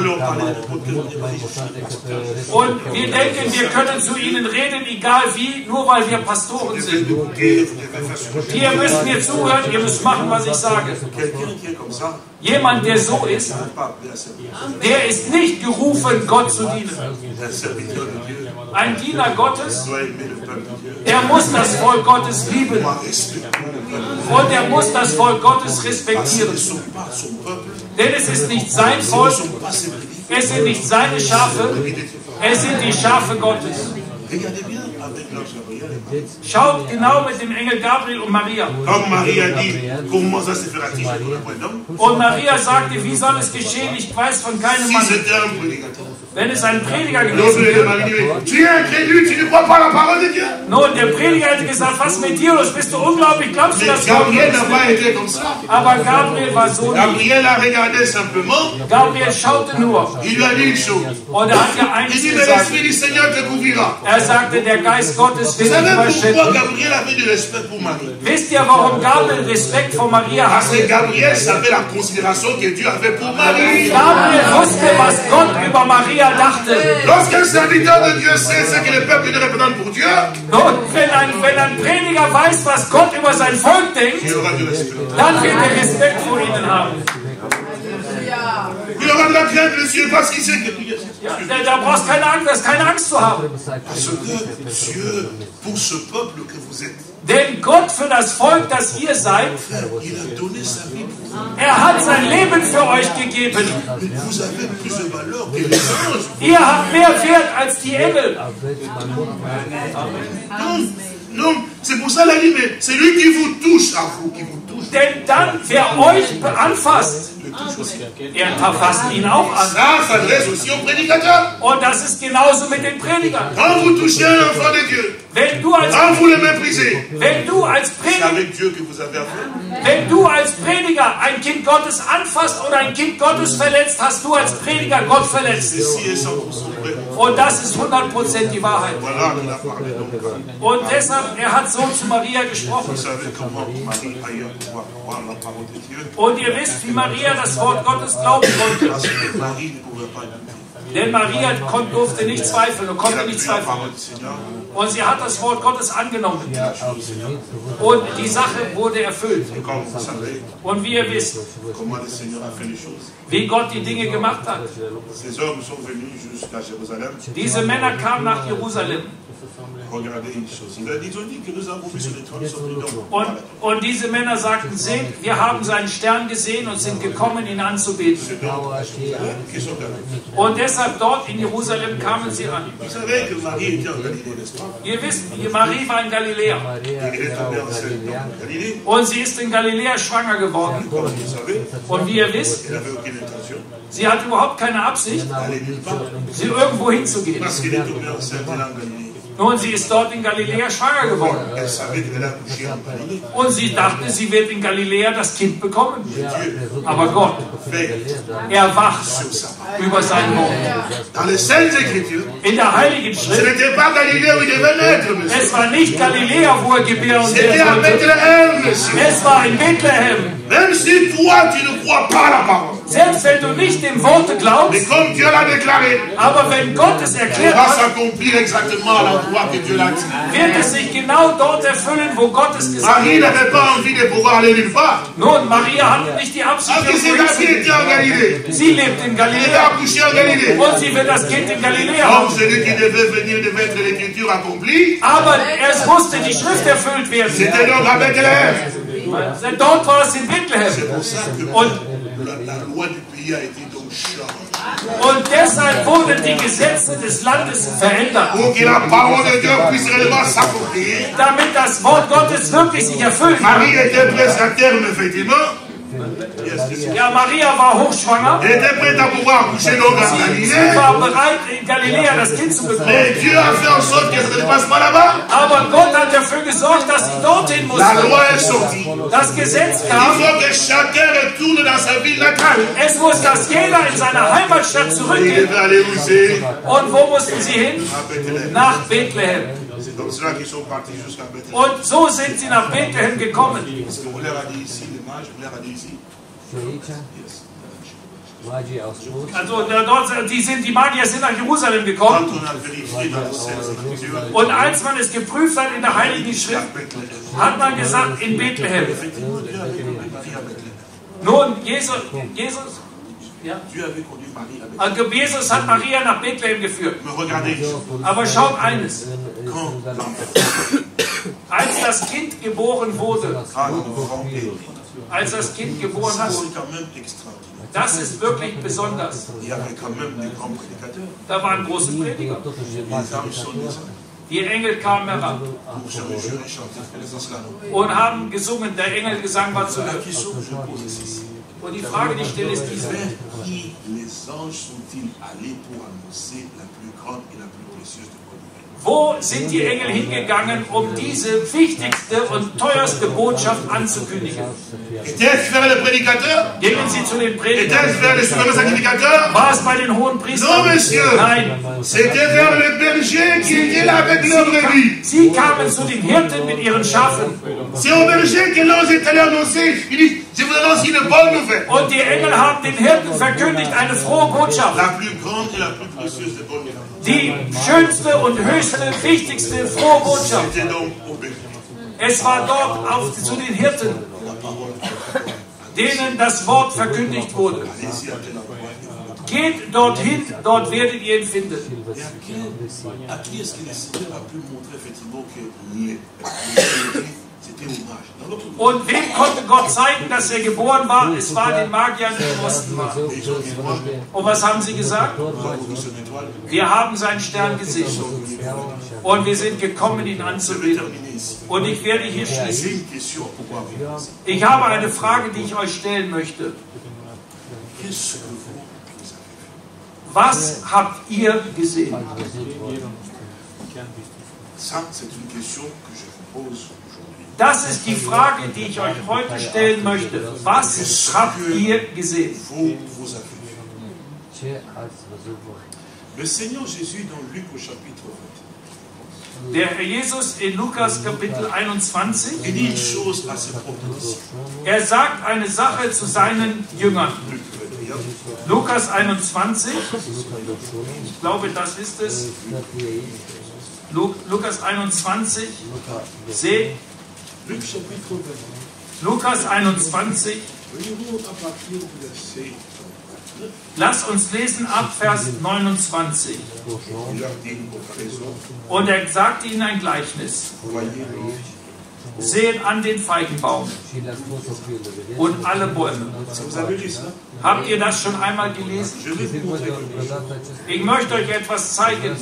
Und wir denken, wir können zu ihnen reden, egal wie, nur weil wir Pastoren sind. Hier müsst mir zuhören, ihr müsst machen, was ich sage. Jemand, der so ist, der ist nicht gerufen, Gott zu dienen. Ein Diener Gottes, er muss das Volk Gottes lieben. Und er muss das Volk Gottes respektieren. Denn es ist nicht sein Volk, es sind nicht seine Schafe, es sind die Schafe Gottes. Schaut genau mit dem Engel Gabriel und Maria. Und Maria sagte, wie soll es geschehen? Ich weiß von keinem Mann. Wenn es ein Prediger gewesen wäre. Nun, der Prediger hätte gesagt, was mit dir los? Bist du unglaublich? Glaubst du das? Aber Gabriel war so nicht. Gabriel schaute nur. Und er hat ja eins gesagt. Er sagte, der Geist Gottes will dich überschütten. Wisst ihr, warum Gabriel Respekt vor Maria hatte? Gabriel wusste, was Gott über Maria dachte. Und wenn ein, wenn ein Prediger weiß, was Gott über sein Volk denkt, dann wird er Respekt vor ihnen haben. Ja, da, da brauchst keine Angst, das ist keine Angst zu haben. Denn Gott für das Volk, das ihr seid, er hat sein Leben für euch gegeben. Ihr habt mehr Wert als die Engel. Non, c'est pour ça la dit, mais c'est lui qui vous touche à vous, qui vous touche. Denn dann, wer euch anfasst, er verfasst ihn auch an. Ça s'adresse aussi aux prédicateurs. Und das ist genauso mit den Predigern. Quand vous touchez un enfant de Dieu, wenn du als, quand vous le méprisez, wenn du als Prediger, avec Dieu que vous avez affaire. Wenn du als Prediger ein Kind Gottes anfasst oder ein Kind Gottes verletzt, hast du als Prediger Gott verletzt. Und das ist hundert Prozent die Wahrheit. Und deshalb, er hat so zu Maria gesprochen. Und ihr wisst, wie Maria das Wort Gottes glauben konnte. Denn Maria durfte nicht zweifeln und konnte nicht zweifeln. Und sie hat das Wort Gottes angenommen. Und die Sache wurde erfüllt. Und wie ihr wisst, wie Gott die Dinge gemacht hat. Diese Männer kamen nach Jerusalem. Und, und diese Männer sagten, seht, wir haben seinen Stern gesehen und sind gekommen, ihn anzubeten. Und deshalb dort in Jerusalem kamen sie an. Ihr wisst, Marie war in Galiläa. Und sie ist in Galiläa schwanger geworden. Und wie ihr wisst, sie hat überhaupt keine Absicht, sie irgendwo hinzugehen. Nun, sie ist dort in Galiläa schwanger geworden. Und sie dachte, sie wird in Galiläa das Kind bekommen. Aber Gott, er wacht über sein Wort. In der Heiligen Schrift, es war nicht Galiläa, wo er gebären sollte. Es war in Bethlehem. Selbst wenn du nicht dem Worte glaubst, aber wenn Gott es erklärt hat, wird es sich genau dort erfüllen, wo Gott es gesagt hat. Nun, Maria hatte nicht die Absicht, sie lebt in Galiläa und sie wird das Kind in Galiläa haben. Aber es musste die Schrift erfüllt werden. Dort war es in Bethlehem. Und Und deshalb wurden die Gesetze des Landes verändert. Damit das Wort Gottes wirklich sich erfüllt. Ja, Maria war hochschwanger. Sie war bereit, in Galiläa das Kind zu bekommen. Aber Gott hat dafür gesorgt, dass sie dorthin musste. Das Gesetz kam. Es muss, dass jeder in seine Heimatstadt zurückgeht. Und wo mussten sie hin? Nach Bethlehem. Und so sind sie nach Bethlehem gekommen. Also dort, die, sind, die Magier sind nach Jerusalem gekommen. Und als man es geprüft hat in der Heiligen Schrift, hat man gesagt, in Bethlehem. Nun, Jesus, Jesus, ja. Also Jesus hat Maria nach Bethlehem geführt. Aber schaut eines. Als das Kind geboren wurde, als das Kind geboren hat, das ist wirklich besonders. Da waren große Prediger. Die Engel kamen heran und haben gesungen. Der Engelgesang war zu hören. Und die Frage, die ich stelle, ist diese. Wo sind die Engel hingegangen, um diese wichtigste und teuerste Botschaft anzukündigen? Gingen sie zu den Predigern? War es bei den hohen Priestern? Nein. Sie kamen zu den Hirten mit ihren Schafen. Und die Engel haben den Hirten verkündigt eine frohe Botschaft. Die schönste und höchste, wichtigste frohe Botschaft. Es war dort auf, zu den Hirten, denen das Wort verkündigt wurde. Geht dorthin, dort werdet ihr ihn finden. Und wem konnte Gott zeigen, dass er geboren war? Es war den Magiern im Osten. Und was haben sie gesagt? Wir haben seinen Stern gesehen. Und wir sind gekommen, ihn anzubeten. Und ich werde hier schließen. Ich habe eine Frage, die ich euch stellen möchte. Was habt ihr gesehen? Das ist die Frage, die ich euch heute stellen möchte. Was habt ihr gesehen? Der Herr Jesus in Lukas Kapitel einundzwanzig, er sagt eine Sache zu seinen Jüngern. Lukas einundzwanzig, ich glaube, das ist es. Lukas einundzwanzig, seht. Lukas einundzwanzig. Lass uns lesen ab Vers neunundzwanzig. Und er sagte ihnen ein Gleichnis. Seht an den Feigenbaum und alle Bäume. Habt ihr das schon einmal gelesen? Ich möchte euch etwas zeigen.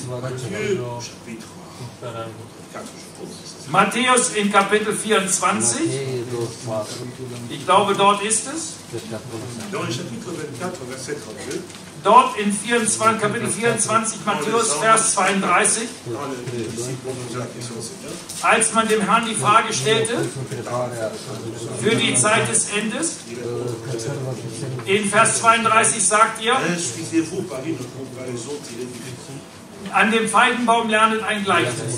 Matthäus in Kapitel vierundzwanzig. Ich glaube, dort ist es. Dort in vierundzwanzig, Kapitel vierundzwanzig, Matthäus, Vers zweiunddreißig. Als man dem Herrn die Frage stellte, für die Zeit des Endes, in Vers zweiunddreißig sagt ihr, an dem Feigenbaum lernet ein Gleichnis.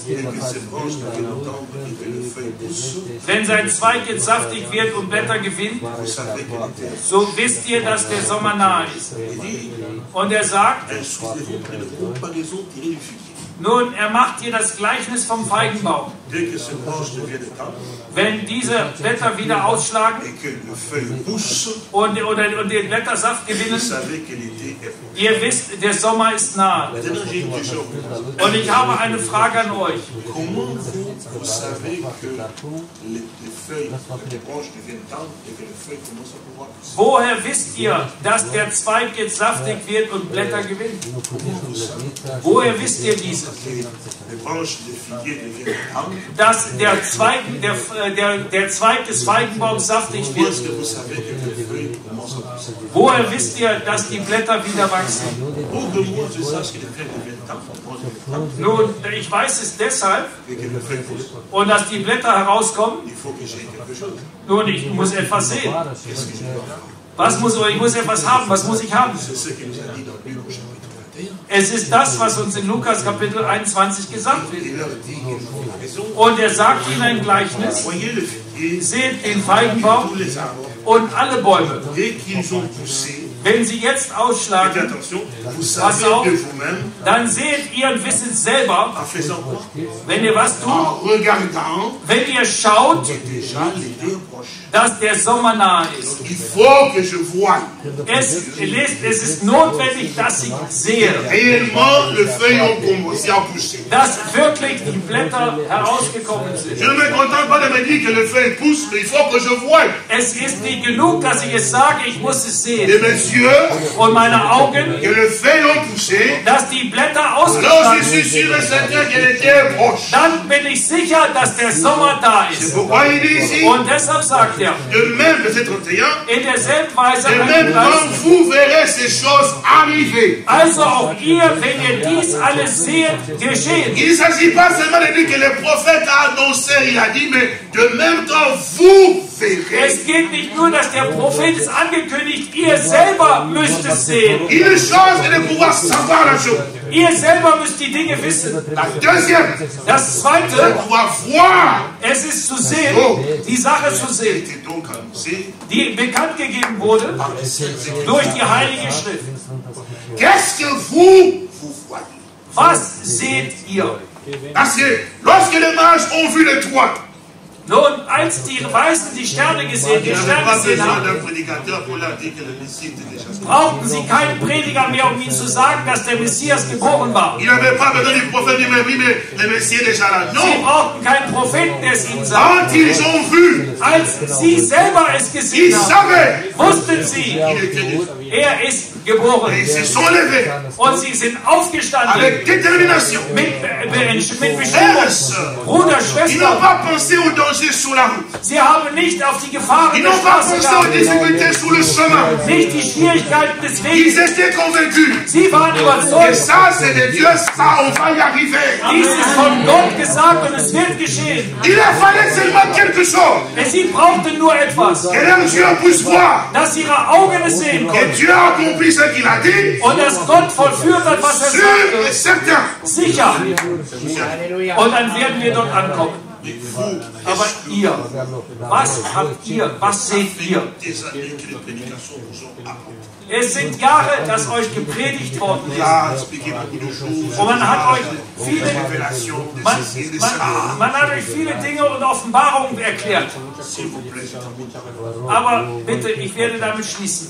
Wenn sein Zweig jetzt saftig wird und Blätter gewinnt, so wisst ihr, dass der Sommer nahe ist. Und er sagt, nun, er macht hier das Gleichnis vom Feigenbaum. Wenn diese Blätter wieder ausschlagen und, oder, und den Blättersaft gewinnen, ihr wisst, der Sommer ist nahe. Und ich habe eine Frage an euch. Woher wisst ihr, dass der Zweig jetzt saftig wird und Blätter gewinnt? Woher wisst ihr dieses? Dass der Zweig, der, der, der Zweig des Feigenbaums saftig wird. Woher wisst ihr, dass die Blätter wieder wachsen? Nun, ich weiß es deshalb, und dass die Blätter herauskommen. Nun, ich muss etwas sehen. Was muss, ich muss etwas haben. Was muss ich haben? Es ist das, was uns in Lukas Kapitel einundzwanzig gesagt wird. Und er sagt ihnen ein Gleichnis. Seht den Feigenbaum und alle Bäume. Wenn sie jetzt ausschlagen, pass auf, dann seht ihr und wisst es selber, wenn ihr was tut, wenn ihr schaut, dass der Sommer nahe ist. Es, es ist notwendig, dass ich sehe, dass wirklich die Blätter herausgekommen sind. Es ist nicht genug, dass ich es sage, ich muss es sehen. Und meine Augen, dass die Blätter ausgeschlagen sind. Dann bin ich sicher, dass der Sommer da ist. Und deshalb sagt er, in derselben Weise, also auch ihr, wenn ihr dies alles seht, geschehen. Il ne s'agit pas seulement de dire que le prophète a annoncé, il a dit, mais de même temps vous verrez. Es geht nicht nur, dass der Prophet es angekündigt, ihr selber müsst es sehen. Une chose est de pouvoir savoir la chose. Ihr selber müsst die Dinge wissen. La deuxième, das zweite, de pouvoir voir. Es ist zu sehen, die Sache zu sehen, die bekannt gegeben wurde durch die Heilige Schrift. Qu'est-ce que vous, vous voyez? Was seht ihr? Parce que lorsque les mages ont vu les toits, nun, als die Weißen die Sterne gesehen, die Sterne gesehen haben, brauchten sie keinen Prediger mehr, um ihnen zu sagen, dass der Messias geboren war. Sie brauchten keinen Propheten, der es ihnen sagte. Als sie selber es gesehen haben, wussten sie, er ist geboren. Und sie sind aufgestanden mit, mit Bestimmung. Bruder, Schwester, sie haben nicht auf die Gefahren der Straße geachtet, nicht die Schwierigkeiten des Weges. Sie waren überzeugt, dies ist von Gott gesagt und es wird geschehen. Sie brauchten nur etwas, dass ihre Augen es sehen konnten. Und dass Gott vollführt hat, was er sagte. Sicher. Und dann werden wir dort ankommen. Aber ihr, was habt ihr, was seht ihr? Es sind Jahre, dass euch gepredigt worden ist. Und man hat euch viele, man, man, man hat euch viele Dinge und Offenbarungen erklärt. Aber bitte, ich werde damit schließen.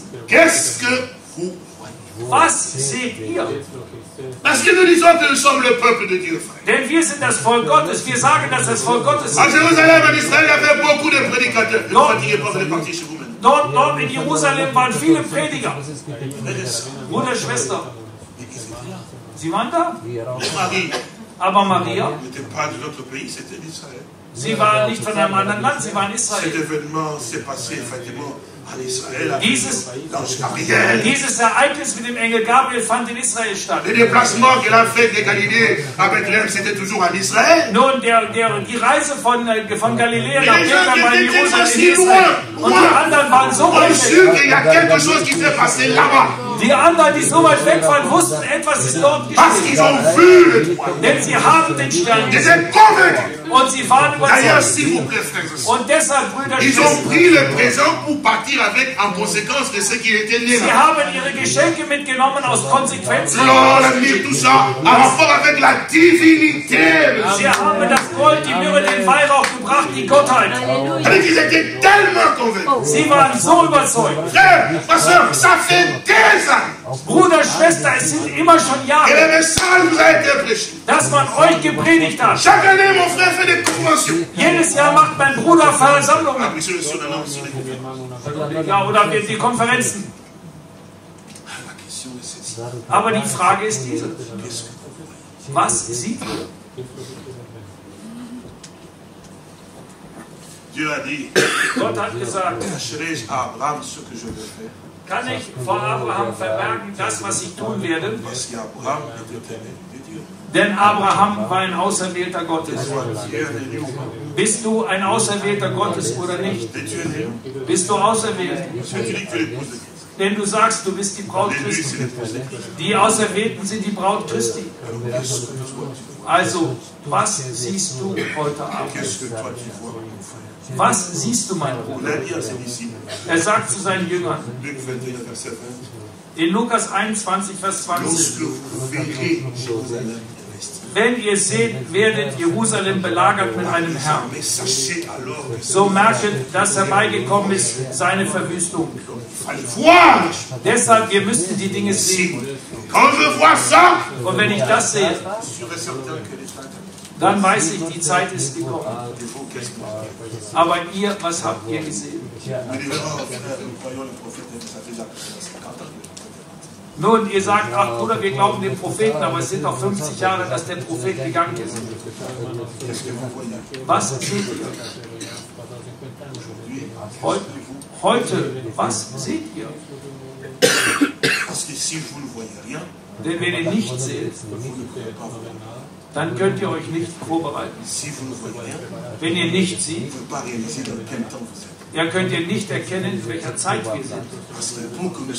Was seht ihr? Parce que nous disons que nous sommes le peuple de Dieu, frère. Denn wir sind das Volk Gottes. Wir sagen, dass das Volk Gottes ist. À Jérusalem, en Israël, il y avait beaucoup de prédicateurs. Ne vous fatiguez pas, vous allez partir chez vous-même. Dort, dort in Jerusalem waren viele Prediger. Bruder, Schwester. Sie waren da? Marie. Aber Maria? n'était pas de notre pays, c'était d'Israël. Sie war nicht von einem anderen Land, sie war in Cet Israel. événement s'est passé effectivement en Israël. Dieses, L'ange Gabriel. dieses Ereignis mit dem Engel Gabriel fand in Israel statt. Le déplacement qu'elle a fait de Galilée à Bethléem, c'était toujours en Israël. Nun, der, der, die Reise von, von Galiläa nach Les gens Bethlehem war in qui étaient Jerusalem si in Israel. loin, Und die anderen waren so on weit est sûr weg. qu'il y a quelque chose qui s'est passé là-bas. Die anderen, die so weit weg waren, wussten, etwas ist dort Parce qu'ils geschehen. ont vu le toit. Denn sie haben den Stern Ils gesehen. étaient convaincus. Und sie waren D'ailleurs, überzeugt. s'il vous plaît, frères et sœurs, Und deshalb, Brüder, ils ont Schwestern, pris le présent pour partir avec en conséquence de ce qui était né sie là. haben ihre Geschenke mitgenommen aus Konsequenzen. L'or, la myrrhe, tout ça, en rapport avec la divinité. Sie haben das Gold, die Myrrhe, den Weihrauch gebracht, die Gottheit. Avec ils étaient tellement convaincus. Sie waren so überzeugt. Frère, ma soeur, ça fait des années Bruder, Schwester, es sind immer schon que Jahre, le message vous a été prêché. dass man euch gepredigt hat. Chaque année, mon frère fait des conventions. Jedes Jahr macht mein Bruder Versammlungen. Ah, oui, sur le- sur le nom, sur les conférences. Ja, oder die die Konferenzen. La question est celle-ci. Aber die Frage ist diese. Qu'est-ce que vous voyez? Was sieht ihr? Dieu a dit, Gott hat gesagt, cacherai-je à Abraham ce que je veux faire? kann ich vor Abraham verbergen, das, was ich tun werde? Denn Abraham war ein Auserwählter Gottes. Bist du ein Auserwählter Gottes oder nicht? Bist du auserwählt? Denn du sagst, du bist die Braut Christi. Die Auserwählten sind die Braut Christi. Also, was siehst du heute Abend? Was siehst du, mein Bruder? Er sagt zu seinen Jüngern, in Lukas einundzwanzig, Vers zwanzig, wenn ihr seht, werdet Jerusalem belagert mit einem Herrn, so merket, dass herbeigekommen ist seine Verwüstung. Deshalb, wir müssten die Dinge sehen. Und wenn ich das sehe, dann weiß ich, die Zeit ist gekommen. Aber ihr, was habt ihr gesehen? Nun, ihr sagt, ach Bruder, wir glauben den Propheten, aber es sind doch fünfzig Jahre, dass der Prophet gegangen ist. Was seht ihr? Heute, heute was seht ihr? Denn wenn ihr nicht seht, dann könnt ihr euch nicht vorbereiten. Wenn ihr nicht seht, ja, könnt ihr nicht erkennen, in welcher Zeit wir sind.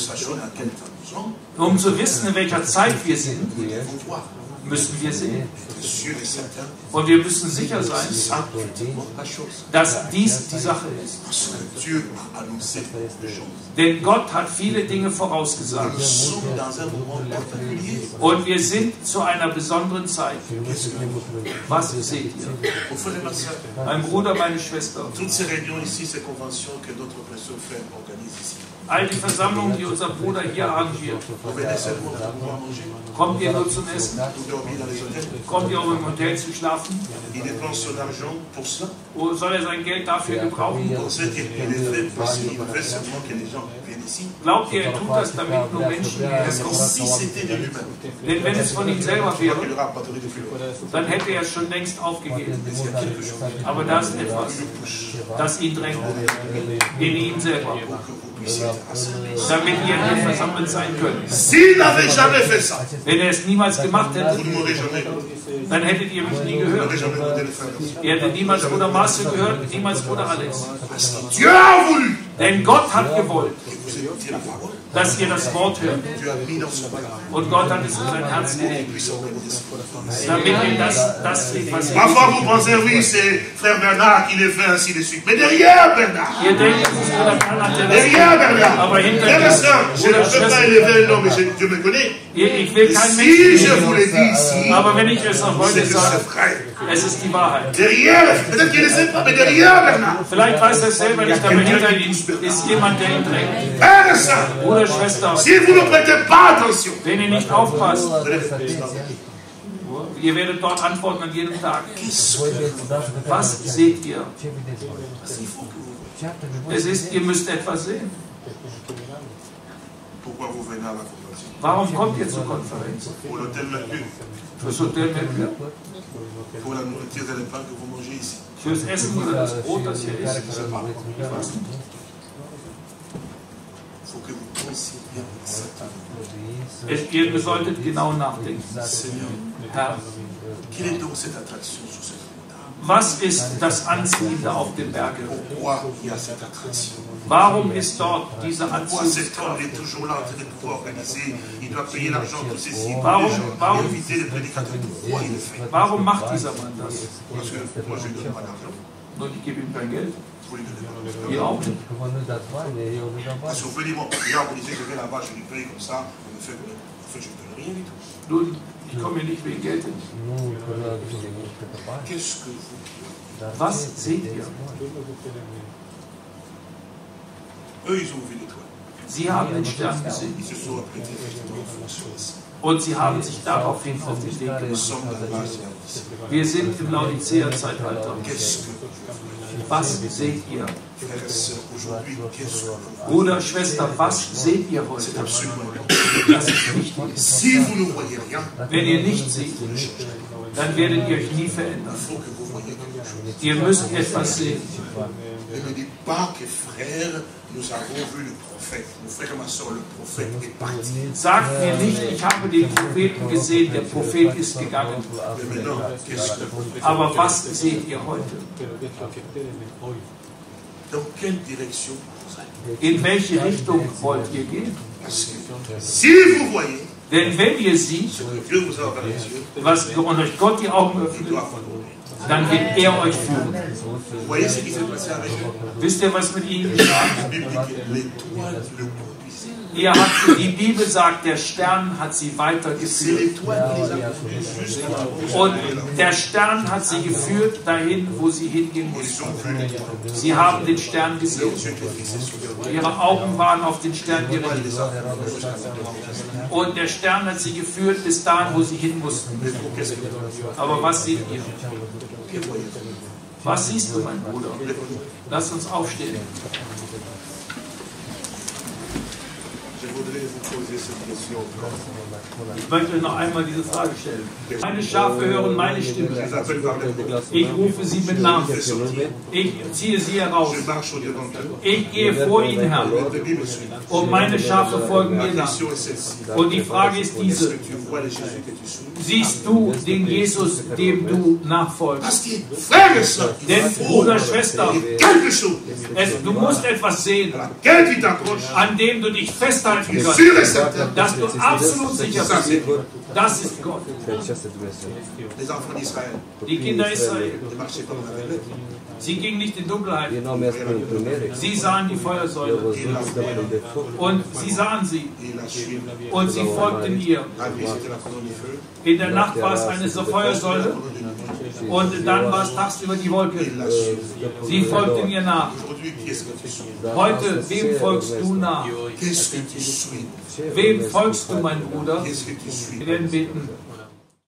Um zu wissen, in welcher Zeit wir sind, müssen wir sehen. Und wir müssen sicher sein, dass dies die Sache ist. Denn Gott hat viele Dinge vorausgesagt. Und wir sind zu einer besonderen Zeit. Was seht ihr? Mein Bruder, meine Schwester. All die Versammlungen, die unser Bruder hier arrangiert. Kommt ihr nur zum Essen? Kommt ihr, um im Hotel zu schlafen? Oder soll er sein Geld dafür gebrauchen? Glaubt ihr, er tut das, damit nur Menschen herkommen? Denn wenn es von ihm selber wäre, dann hätte er es schon längst aufgegeben. Aber da ist etwas, das ihn drängt, in ihn selber. Damit ihr hier versammelt sein könnt. Wenn er es niemals gemacht hätte, dann hättet ihr mich nie gehört. Ihr hättet niemals Bruder Marcel gehört, niemals Bruder Alex. Denn Gott hat gewollt, dass ihr das Wort hört. Und Gott hat es in sein Herz gelegt. Damit ihr das, das seht, was ihr Parfois vous pensez, oui, c'est frère Bernard qui le fait ainsi de suite. Mais derrière Bernard, Ihr denkt, es ist Bruder Bernard, der das derrière Bernard, aber hinter frère et sœur, je ne peux pas élever un homme, mais je, je me connais. Ich will kein Si Mensch. je vous le dis ici, Aber wenn ich es auch heute c'est que sage, c'est vrai. es ist die Wahrheit. Derrière, peut-être qu'il ne sait pas, mais derrière Bernard, Vielleicht weiß er es selber nicht, aber hinter ihm ist jemand, der ihn drängt. frère et sœur, Bruder, Schwester, si vous ne prêtez pas attention, wenn ihr nicht aufpasst, vous allez faire des travaux. ihr werdet dort antworten an jedem Tag. Was seht ihr? Es ist, ihr müsst etwas sehen. Pourquoi vous venez à la convention? Warum kommt ihr zur Konferenz? Pour l'hôtel Mercure, Fürs Hotel Mercure? pour la nourriture et les pains que vous mangez ici. Fürs Essen oder das Brot, das hier ist? Ich weiß nicht. Il faut que vous pensiez bien à cette année. Es, ihr solltet genau nachdenken. Seigneur, Herr, quelle est donc cette attraction sur cette montagne? was ist das Anziehende auf dem Berge? Pourquoi il y a cette attraction? Warum ist dort diese Pourquoi cet homme Anziehungskraft? est toujours là en train de pouvoir organiser? Il doit payer l'argent, tout ceci, pour Warum- les gens, warum- et inviter les prédicateurs. Pourquoi il le fait? Warum macht dieser Mann das? Parce que moi, je ne donne pas d'argent. Nur ich gebe ihm kein Geld. Vous ne donnez pas d'argent. Ihr auch nicht. Parce qu'on peut dire, bon, regarde, vous disiez, je vais là-bas, je lui paye comme ça, on me fait, en fait, je ne donne rien du tout. Nun, ich komme hier nicht wegen Geld hin. Qu'est-ce que vous... Was seht ihr? Eux, ils ont vu l'étoile. Sie haben den Stern gesehen. Ils se sont apprêtés effectivement en fonction de ça. Und sie haben sich daraufhin auf den Weg Nous gemacht. sommes dans la base de la Wir sind im Laodicea-Zeitalter. Qu'est-ce que vous Was seht ihr? frères et sœurs, aujourd'hui, qu'est-ce que vous Bruder, Schwester, was seht ihr heute? C'est absolument rien. Das ist wichtig. Si vous ne voyez rien, Wenn ihr nicht seht, dann werdet ihr euch nie verändern. il faut que vous voyez quelque chose. Ihr müsst etwas sehen. Ne me dites pas que frère, Sagt mir nicht, ich habe den Propheten gesehen, der Prophet ist gegangen. Aber was seht ihr heute? In welche Richtung wollt ihr gehen? Denn wenn ihr seht, was euch Gott die Augen öffnet, dann wird er euch führen. Wisst ihr, was mit ihnen geschah? Er hat, die Bibel sagt, der Stern hat sie weitergeführt. Und der Stern hat sie geführt dahin, wo sie hingehen mussten. Sie haben den Stern gesehen. Ihre Augen waren auf den Stern gerichtet. Und der Stern hat sie geführt bis dahin, wo sie hin mussten. Aber was seht ihr? Was siehst du, mein Bruder? Lass uns aufstehen. Ich möchte noch einmal diese Frage stellen. Meine Schafe hören meine Stimme. Ich rufe sie mit Namen. Ich ziehe sie heraus. Ich gehe vor ihnen her. Und meine Schafe folgen mir nach. Und die Frage ist diese. Siehst du den Jesus, dem du nachfolgst? Denn, Bruder, Schwester, es, du musst etwas sehen, an dem du dich festhalten kannst, dass du absolut sicher bist. Das ist Gott. Die Kinder Israel, sie gingen nicht in Dunkelheit. Sie sahen die Feuersäule. Und sie sahen sie. Und sie folgten ihr. In der Nacht war es eine so Feuersäule. Und dann war es tagsüber die Wolke. Sie folgten ihr nach. Heute, wem folgst du nach? Wem folgst du, mein Bruder? Wir werden beten.